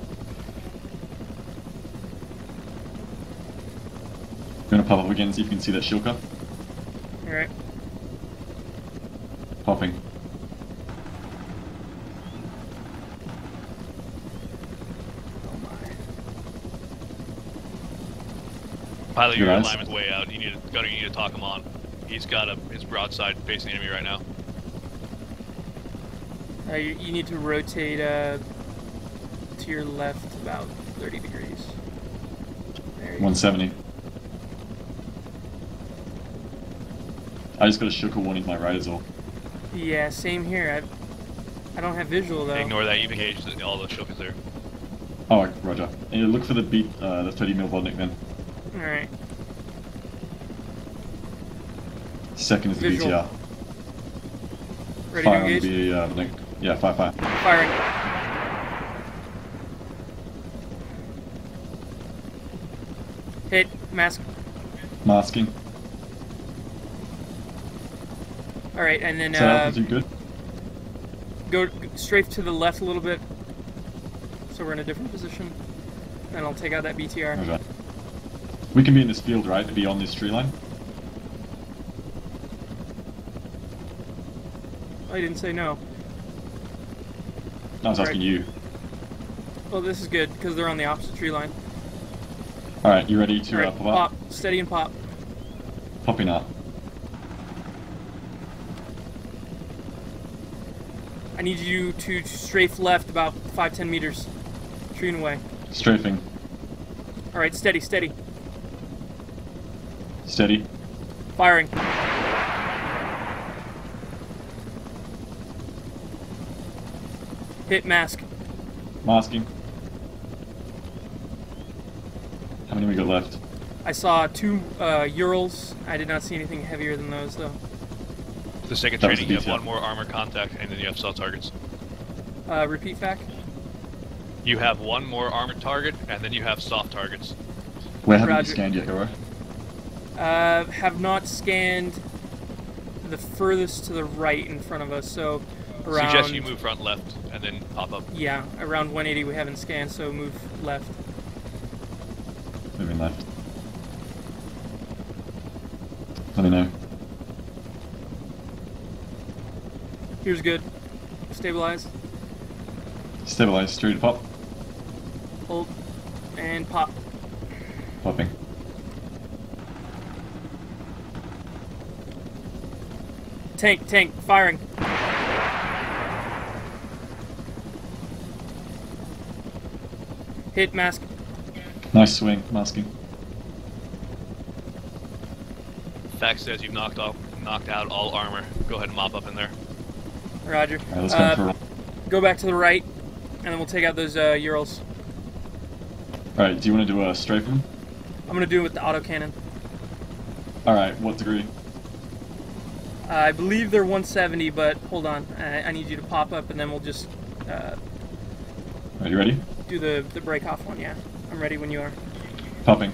I'm gonna pop up again and see if you can see that Shilka. Alright. Popping. Oh my. Pilot, Your your eyes. alignment's way out. You need to, gunner, you need to talk him on. He's got a, his broadside facing the enemy right now. Uh, you, you need to rotate uh, to your left about thirty degrees. There you one seventy. I just got a Shilka warning to my right as well. go. Yeah, same here. I, I don't have visual though. Ignore that. You've engaged all the Shilkas there. Oh, roger. And you look for the beat, uh, the thirty mil Vodnik then. Alright. Second is the Visual. B T R. Ready Fire to on the engage? B, uh, Vodnik. Yeah, fire, fire. Firing. Hit. Mask. Masking. Alright, and then Is that uh, altitude good? go strafe to the left a little bit. So we're in a different position. Then I'll take out that B T R. Roger. We can be in this field, right? To be on this tree line? I didn't say no. No, I was asking Right. you. Well, this is good because they're on the opposite tree line. Alright, you ready to Alright, uh, pop up? pop. Steady and pop. Popping up. I need you to strafe left about five to ten meters. Shooting away. Strafing. Alright, steady, steady. Steady. Firing. Hit mask. Masking. How many we got left? I saw two uh, Urals. I did not see anything heavier than those, though. The second That was training, the you have detail. one more armor contact, and then you have soft targets. Uh, repeat fact. You have one more armored target, and then you have soft targets. Where haven't Roger. you scanned yet, Hero? Uh, have not scanned the furthest to the right in front of us, so around... Suggest you move front left, and then pop up. Yeah, around one eighty we haven't scanned, so move left. Moving left. Let me know. Here's good. Stabilize. Stabilize, three to pop. Hold. And pop. Popping. Tank, tank, firing. Hit, mask. Nice swing, masking. Fact says you've knocked off, knocked out all armor. Go ahead and mop up in there. Roger. Alright, let's go Uh, for a run. go back to the right, and then we'll take out those uh, Urals. Alright, do you want to do a strafe them? I'm gonna do it with the autocannon. Alright, what degree? Uh, I believe they're one seventy, but hold on. I, I need you to pop up, and then we'll just uh, Are you ready? do the, the break-off one, yeah. I'm ready when you are. Popping.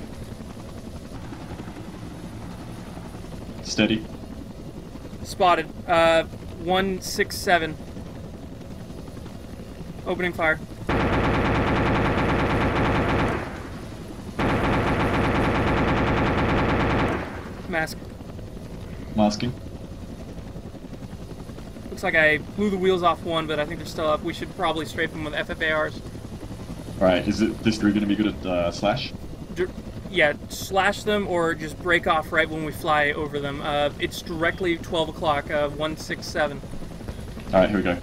Steady. Spotted. Uh, one six seven. Opening fire. Mask. Masking. Looks like I blew the wheels off one, but I think they're still up. We should probably strafe them with F F A Rs. Alright, is it this degree going to be good at uh, slash? Dir- yeah, slash them or just break off right when we fly over them. Uh, it's directly twelve o'clock, uh, one six seven. Alright, here we go.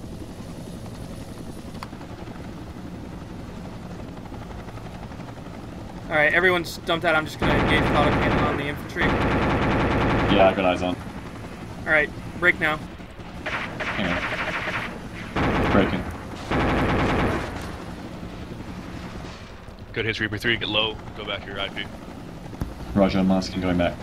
Alright, everyone's dumped out. I'm just going to engage the autocannon on the infantry. Yeah, I got eyes on. Alright, break now. Hang on. Breaking. Good hits, Reaper three, get low, go back to your I P. Roger, I'm masking, going back.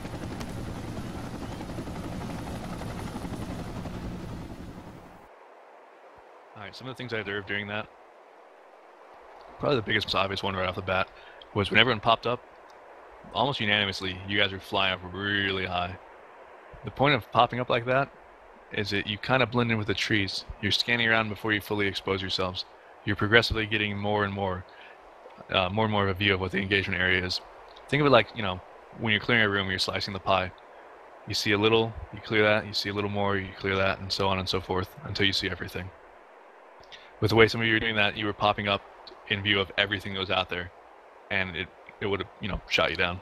Alright, some of the things I observed during that, probably the biggest, most obvious one right off the bat, was when everyone popped up, almost unanimously, you guys were flying up really high. The point of popping up like that is that you kind of blend in with the trees. You're scanning around before you fully expose yourselves. You're progressively getting more and more, uh, more and more of a view of what the engagement area is. Think of it like, you know, when you're clearing a room, you're slicing the pie. You see a little, you clear that, you see a little more, you clear that, and so on and so forth, until you see everything. With the way some of you were doing that, you were popping up in view of everything that was out there, and it, it would have, you know, shot you down.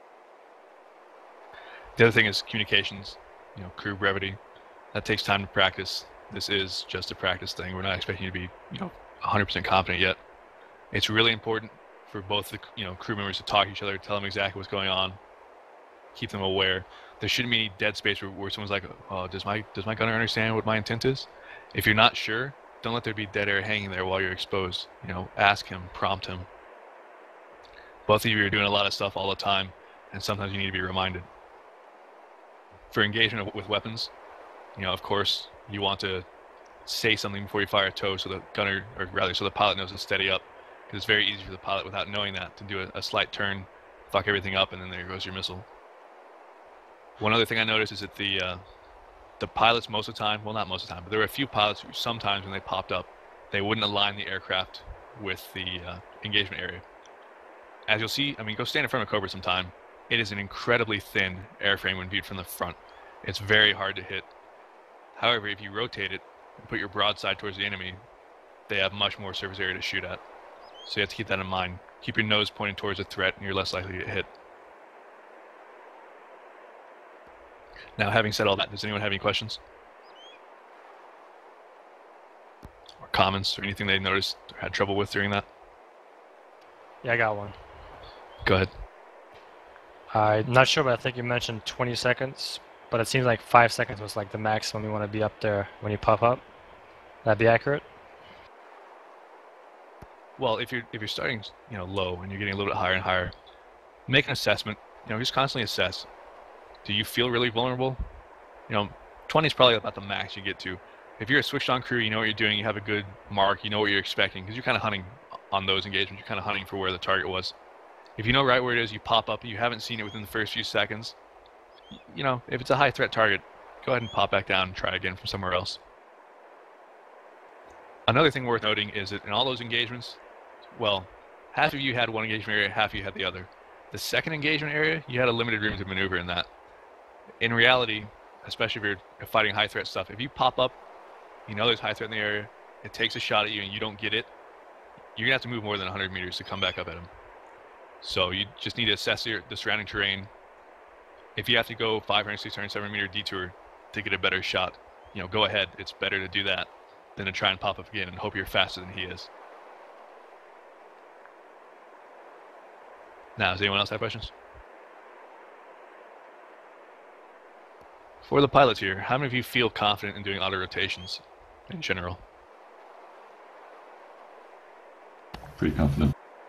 The other thing is communications, you know, crew brevity. That takes time to practice. This is just a practice thing. We're not expecting you to be, you know, one hundred percent competent yet. It's really important for both the, you know, crew members to talk to each other, tell them exactly what's going on, keep them aware. There shouldn't be any dead space where, where someone's like, oh, does my, does my gunner understand what my intent is? If you're not sure, don't let there be dead air hanging there while you're exposed. You know, ask him, prompt him. Both of you are doing a lot of stuff all the time, and sometimes you need to be reminded. For engagement with weapons, you know, of course, you want to say something before you fire a toe so the gunner, or rather so the pilot knows to steady up. Because it's very easy for the pilot, without knowing that, to do a, a slight turn, fuck everything up, and then there goes your missile. One other thing I noticed is that the uh, the pilots most of the time, well not most of the time, but there were a few pilots who sometimes when they popped up, they wouldn't align the aircraft with the uh, engagement area. As you'll see, I mean, go stand in front of a Cobra sometime. It is an incredibly thin airframe when viewed from the front. It's very hard to hit. However, if you rotate it and put your broadside towards the enemy, they have much more surface area to shoot at. So you have to keep that in mind. Keep your nose pointed towards a threat and you're less likely to get hit. Now, having said all that, does anyone have any questions? Or comments or anything they noticed or had trouble with during that? Yeah, I got one. Go ahead. I'm not sure, but I think you mentioned twenty seconds, but it seems like five seconds was like the maximum you want to be up there when you pop up. That'd be accurate? Well, if you're if you're starting, you know, low and you're getting a little bit higher and higher, make an assessment. You know, just constantly assess. Do you feel really vulnerable? You know, twenty is probably about the max you get to. If you're a switched on crew, you know what you're doing, you have a good mark, you know what you're expecting, because you're kind of hunting on those engagements, you're kind of hunting for where the target was. If you know right where it is, you pop up, you haven't seen it within the first few seconds, you know, if it's a high threat target, go ahead and pop back down and try again from somewhere else. Another thing worth noting is that in all those engagements, well, half of you had one engagement area, half of you had the other. The second engagement area, you had a limited room to maneuver in that. In reality, especially if you're fighting high threat stuff, if you pop up, you know there's high threat in the area, it takes a shot at you and you don't get it, you're going to have to move more than one hundred meters to come back up at him. So you just need to assess your, the surrounding terrain. If you have to go five hundred, six hundred, seven hundred meter detour to get a better shot, you know, go ahead. It's better to do that than to try and pop up again and hope you're faster than he is. Now, does anyone else have questions? For the pilots here, how many of you feel confident in doing auto rotations in general? Pretty confident.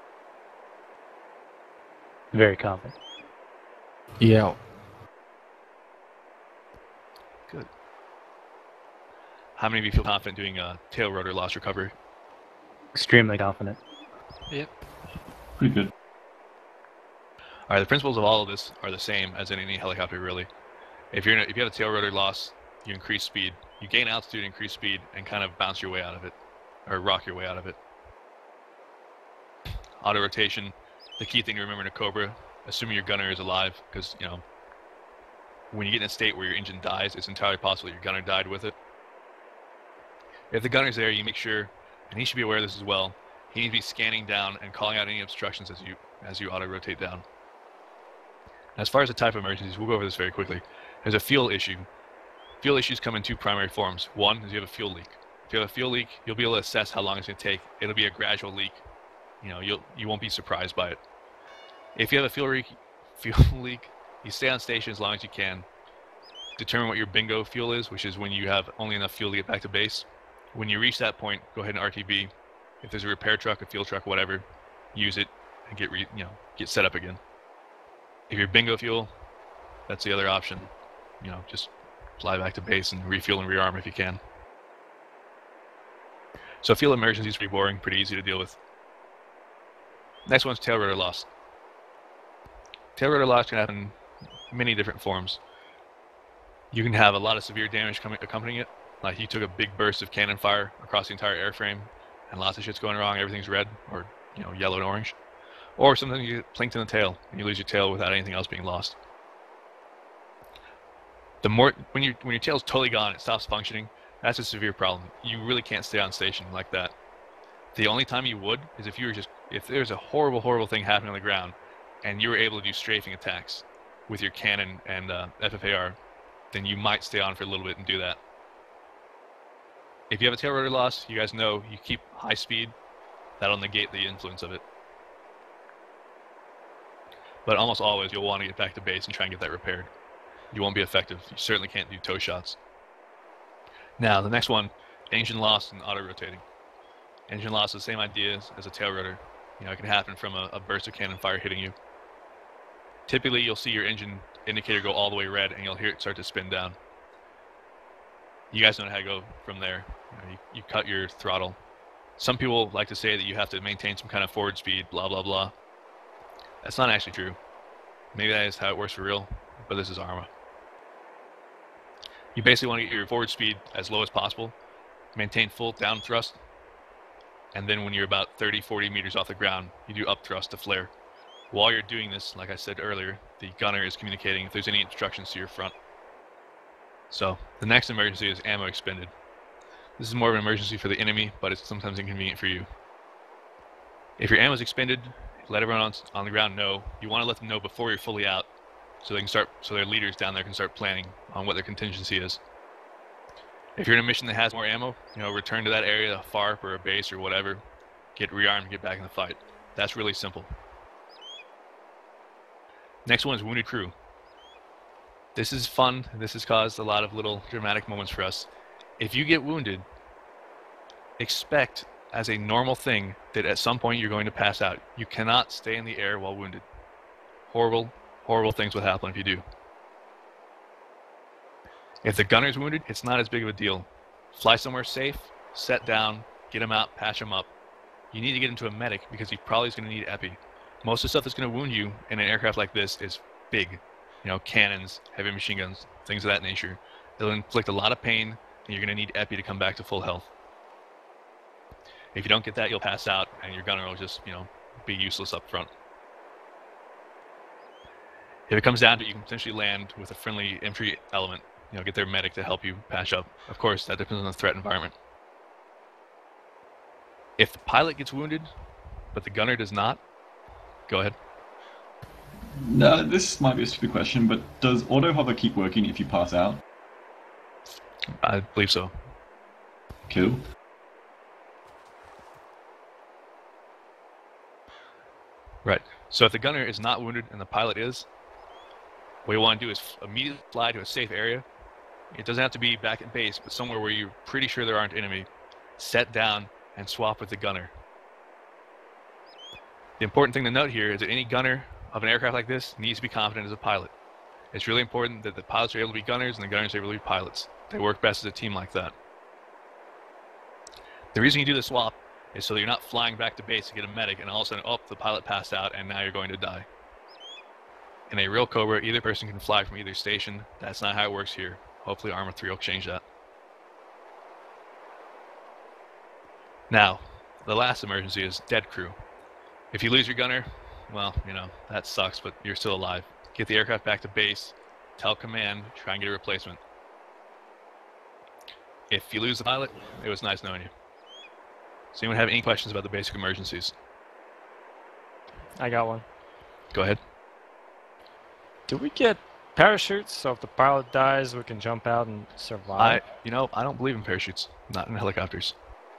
Very confident. Yeah. Good. How many of you feel confident doing a tail rotor loss recovery? Extremely confident. Yep. Pretty good. Alright, the principles of all of this are the same as in any helicopter, really. If you're in a, if you have a tail rotor loss, you increase speed. You gain altitude, increase speed, and kind of bounce your way out of it, or rock your way out of it. Auto rotation, the key thing to remember in a Cobra, assuming your gunner is alive, because, you know, when you get in a state where your engine dies, it's entirely possible your gunner died with it. If the gunner's there, you make sure, and he should be aware of this as well, he needs to be scanning down and calling out any obstructions as you as you auto rotate down. As far as the type of emergencies, we'll go over this very quickly. There's a fuel issue. Fuel issues come in two primary forms. One is you have a fuel leak. If you have a fuel leak, you'll be able to assess how long it's going to take. It'll be a gradual leak. You know, you'll you won't be surprised by it. If you have a fuel leak, fuel leak, you stay on station as long as you can. Determine what your bingo fuel is, which is when you have only enough fuel to get back to base. When you reach that point, go ahead and R T B. If there's a repair truck, a fuel truck, whatever, use it and get re, you know get set up again. If you're bingo fuel, that's the other option. You know, just fly back to base and refuel and rearm if you can. So fuel emergencies is pretty boring, pretty easy to deal with. Next one's tail rotor loss. Tail rotor loss can happen in many different forms. You can have a lot of severe damage coming accompanying it, like you took a big burst of cannon fire across the entire airframe, and lots of shit's going wrong. Everything's red, or you know, yellow and orange. Or sometimes you get plinked in the tail, and you lose your tail without anything else being lost. The more when you when your tail's totally gone, it stops functioning. That's a severe problem. You really can't stay on station like that. The only time you would is if you were just if there's a horrible, horrible thing happening on the ground, and you were able to do strafing attacks with your cannon and uh, F F A R, then you might stay on for a little bit and do that. If you have a tail rotor loss, you guys know you keep high speed. That'll negate the influence of it. But almost always, you'll want to get back to base and try and get that repaired. You won't be effective. You certainly can't do toe shots. Now, the next one, engine loss and auto-rotating. Engine loss is the same idea as a tail rotor. You know, it can happen from a, a burst of cannon fire hitting you. Typically, you'll see your engine indicator go all the way red, and you'll hear it start to spin down. You guys know how to go from there. You know, you, you cut your throttle. Some people like to say that you have to maintain some kind of forward speed, blah, blah, blah. That's not actually true. Maybe that is how it works for real, but this is Arma. You basically want to get your forward speed as low as possible, maintain full down thrust, and then when you're about thirty, forty meters off the ground, you do up thrust to flare. While you're doing this, like I said earlier, the gunner is communicating if there's any obstructions to your front. So, the next emergency is ammo expended. This is more of an emergency for the enemy, but it's sometimes inconvenient for you. If your ammo is expended, let everyone on, on the ground know. You want to let them know before you're fully out, so they can start, so their leaders down there can start planning on what their contingency is. If you're in a mission that has more ammo, you know, return to that area, a FARP or a base or whatever, get rearmed and get back in the fight. That's really simple. Next one is wounded crew. This is fun. This has caused a lot of little dramatic moments for us. If you get wounded, expect as a normal thing that at some point you're going to pass out. You cannot stay in the air while wounded. Horrible, horrible things would happen if you do. If the gunner's wounded, it's not as big of a deal. Fly somewhere safe, set down, get him out, patch him up. You need to get him to a medic because he probably is going to need epi. Most of the stuff that's going to wound you in an aircraft like this is big. You know, cannons, heavy machine guns, things of that nature. It'll inflict a lot of pain, and you're going to need epi to come back to full health. If you don't get that, you'll pass out, and your gunner will just, you know, be useless up front. If it comes down to it, you can potentially land with a friendly infantry element. You know, get their medic to help you patch up. Of course, that depends on the threat environment. If the pilot gets wounded, but the gunner does not, go ahead. No, this might be a stupid question, but does auto hover keep working if you pass out? I believe so. Cool. Right. So if the gunner is not wounded and the pilot is, what you want to do is immediately fly to a safe area. It doesn't have to be back at base, but somewhere where you're pretty sure there aren't enemy. Set down and swap with the gunner. The important thing to note here is that any gunner of an aircraft like this needs to be confident as a pilot. It's really important that the pilots are able to be gunners and the gunners are able to be pilots. They work best as a team like that. The reason you do the swap is so that you're not flying back to base to get a medic and all of a sudden, oh, the pilot passed out and now you're going to die. In a real Cobra, either person can fly from either station. That's not how it works here. Hopefully Arma three will change that. Now, the last emergency is dead crew. If you lose your gunner, well, you know, that sucks, but you're still alive. Get the aircraft back to base, tell command, try and get a replacement. If you lose the pilot, it was nice knowing you. Does anyone have any questions about the basic emergencies? I got one. Go ahead. Do we get parachutes so if the pilot dies we can jump out and survive? I, you know, I don't believe in parachutes, not in helicopters.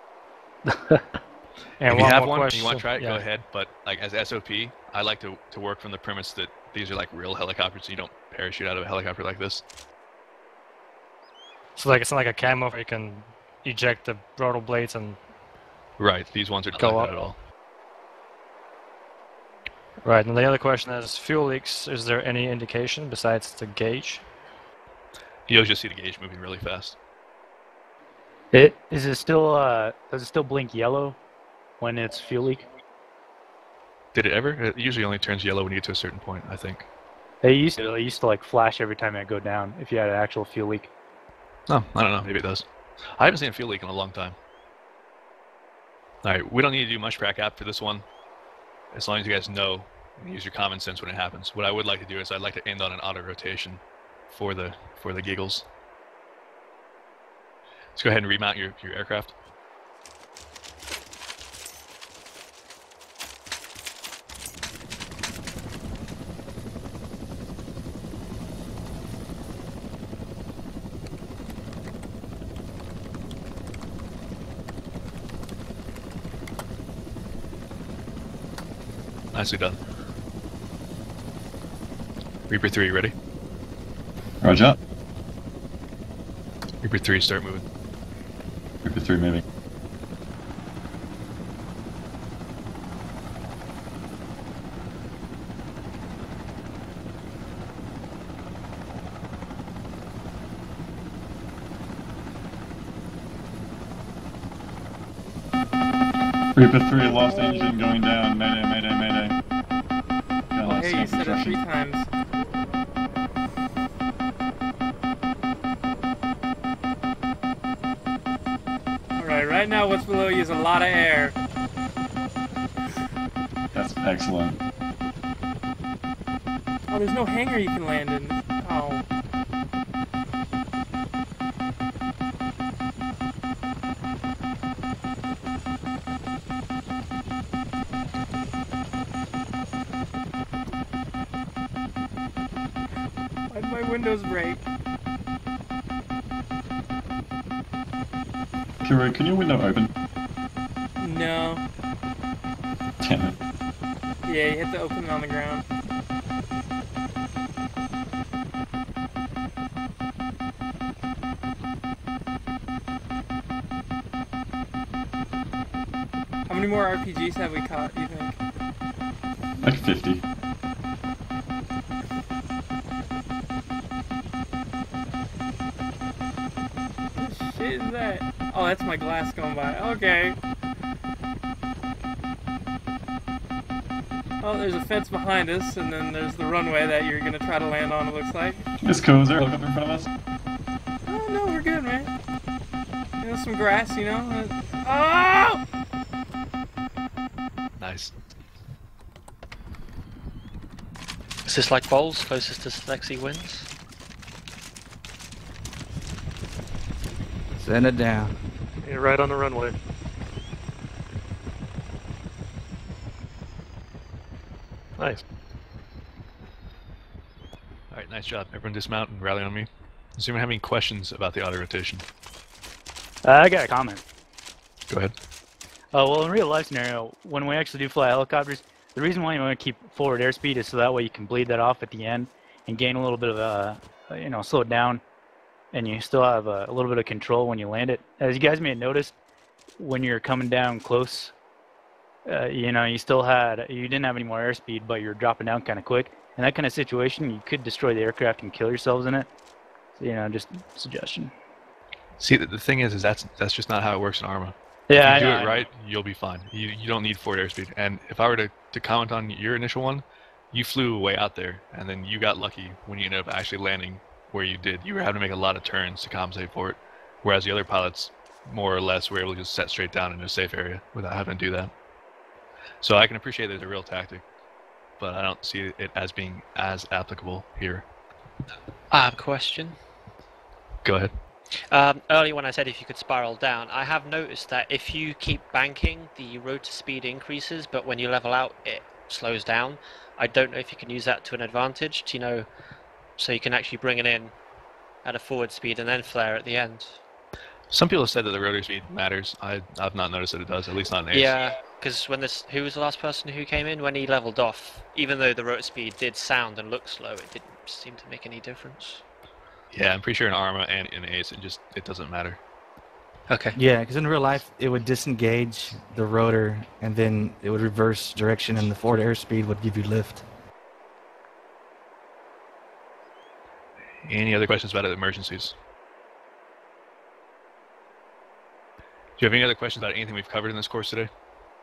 And if you one have more one question. and you want to try it, yeah. go ahead. But like as S O P, I like to, to work from the premise that these are like real helicopters, so you don't parachute out of a helicopter like this. So like it's not like a camo where you can eject the rotor blades and right. These ones are not go like up. that at all. Right, and the other question is fuel leaks. Is there any indication besides the gauge? You'll just see the gauge moving really fast. It is it still uh does it still blink yellow when it's fuel leak? Did it ever? It usually only turns yellow when you get to a certain point, I think. It used to it used to like flash every time it go down if you had an actual fuel leak. Oh, I don't know. Maybe it does. I haven't seen a fuel leak in a long time. Alright, we don't need to do much prac app for this one. As long as you guys know and use your common sense when it happens. What I would like to do is I'd like to end on an auto rotation for the for the giggles. Let's go ahead and remount your, your aircraft. Nicely done. Reaper three, ready? Roger. Reaper three, start moving. Reaper three moving. Reaper three, lost engine going down. Mayday, mayday, mayday. Oh, hey, you said it three times. Alright, right now what's below you is a lot of air. That's excellent. Oh, there's no hangar you can land in. Oh. Why did my windows break? Kilroy, can your window open? No. Damn it. Yeah, you have to open it on the ground. many more R P Gs have we caught, you think? Like fifty. What shit is that? Oh, that's my glass going by. Okay. Oh, there's a fence behind us, and then there's the runway that you're gonna try to land on, it looks like. It's cool. Is there a helicopter in front of us? Oh, no, we're good, man. You know, some grass, you know? Oh! Nice. Is this like bowls? Closest to Dslyecxi wins? Send it down. You're right on the runway. Nice. Alright, nice job. Everyone dismount and rally on me. Does anyone have any questions about the auto rotation? Uh, I got a comment. Go ahead. Oh, well, in real life scenario, when we actually do fly helicopters, the reason why you want to keep forward airspeed is so that way you can bleed that off at the end and gain a little bit of, uh, you know, slow it down, and you still have a, a little bit of control when you land it. As you guys may have noticed, when you're coming down close, uh, you know, you still had, you didn't have any more airspeed, but you're dropping down kind of quick. In that kind of situation, you could destroy the aircraft and kill yourselves in it. So, you know, just suggestion. See, the, the thing is, is that's that's just not how it works in Arma. Yeah, if you I do know, it I right, you'll be fine. You you don't need forward airspeed. And if I were to, to comment on your initial one, you flew way out there, and then you got lucky when you ended up actually landing where you did. You were having to make a lot of turns to compensate for it, whereas the other pilots, more or less, were able to just set straight down in a safe area without having to do that. So I can appreciate that it's a real tactic, but I don't see it as being as applicable here. I have a question. Go ahead. Um, earlier when I said if you could spiral down, I have noticed that if you keep banking, the rotor speed increases, but when you level out, it slows down. I don't know if you can use that to an advantage, to, you know, so you can actually bring it in at a forward speed and then flare at the end. Some people have said that the rotor speed matters. I, I've not noticed that it does, at least not in Ace. Yeah, because when this, who was the last person who came in? When he leveled off, even though the rotor speed did sound and look slow, it didn't seem to make any difference. Yeah, I'm pretty sure in Arma and in Ace, it just it doesn't matter. Okay. Yeah, because in real life, it would disengage the rotor, and then it would reverse direction, and the forward airspeed would give you lift. Any other questions about emergencies? Do you have any other questions about anything we've covered in this course today?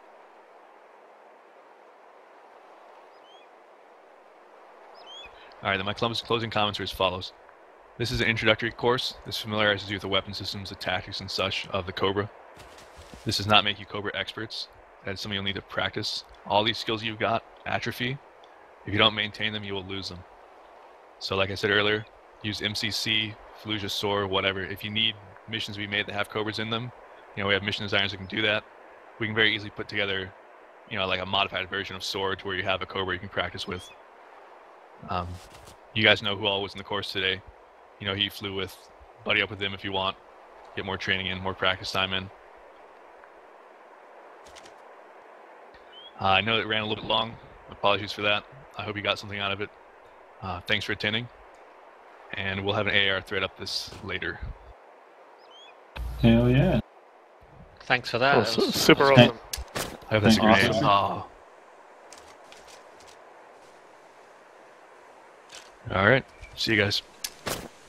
Alright, then my closing comments are as follows. This is an introductory course. This familiarizes you with the weapon systems, the tactics and such of the Cobra. This does not make you Cobra experts. That is something you'll need to practice. All these skills you've got atrophy. If you don't maintain them, you will lose them. So like I said earlier, use M C C, Fallujah, S O A R, whatever. If you need missions to be made that have Cobras in them, you know, we have mission designers that can do that. We can very easily put together, you know, like a modified version of S O A R to where you have a Cobra you can practice with. Um, you guys know who all was in the course today. You know who you flew with. Buddy up with them if you want. Get more training in, more practice time in. Uh, I know it ran a little bit long. Apologies for that. I hope you got something out of it. Uh, thanks for attending. And we'll have an A R thread up this later. Hell yeah. Thanks for that. Oh, that was, super that was awesome. I hope that's a grenade. Awesome. Oh. Alright. See you guys.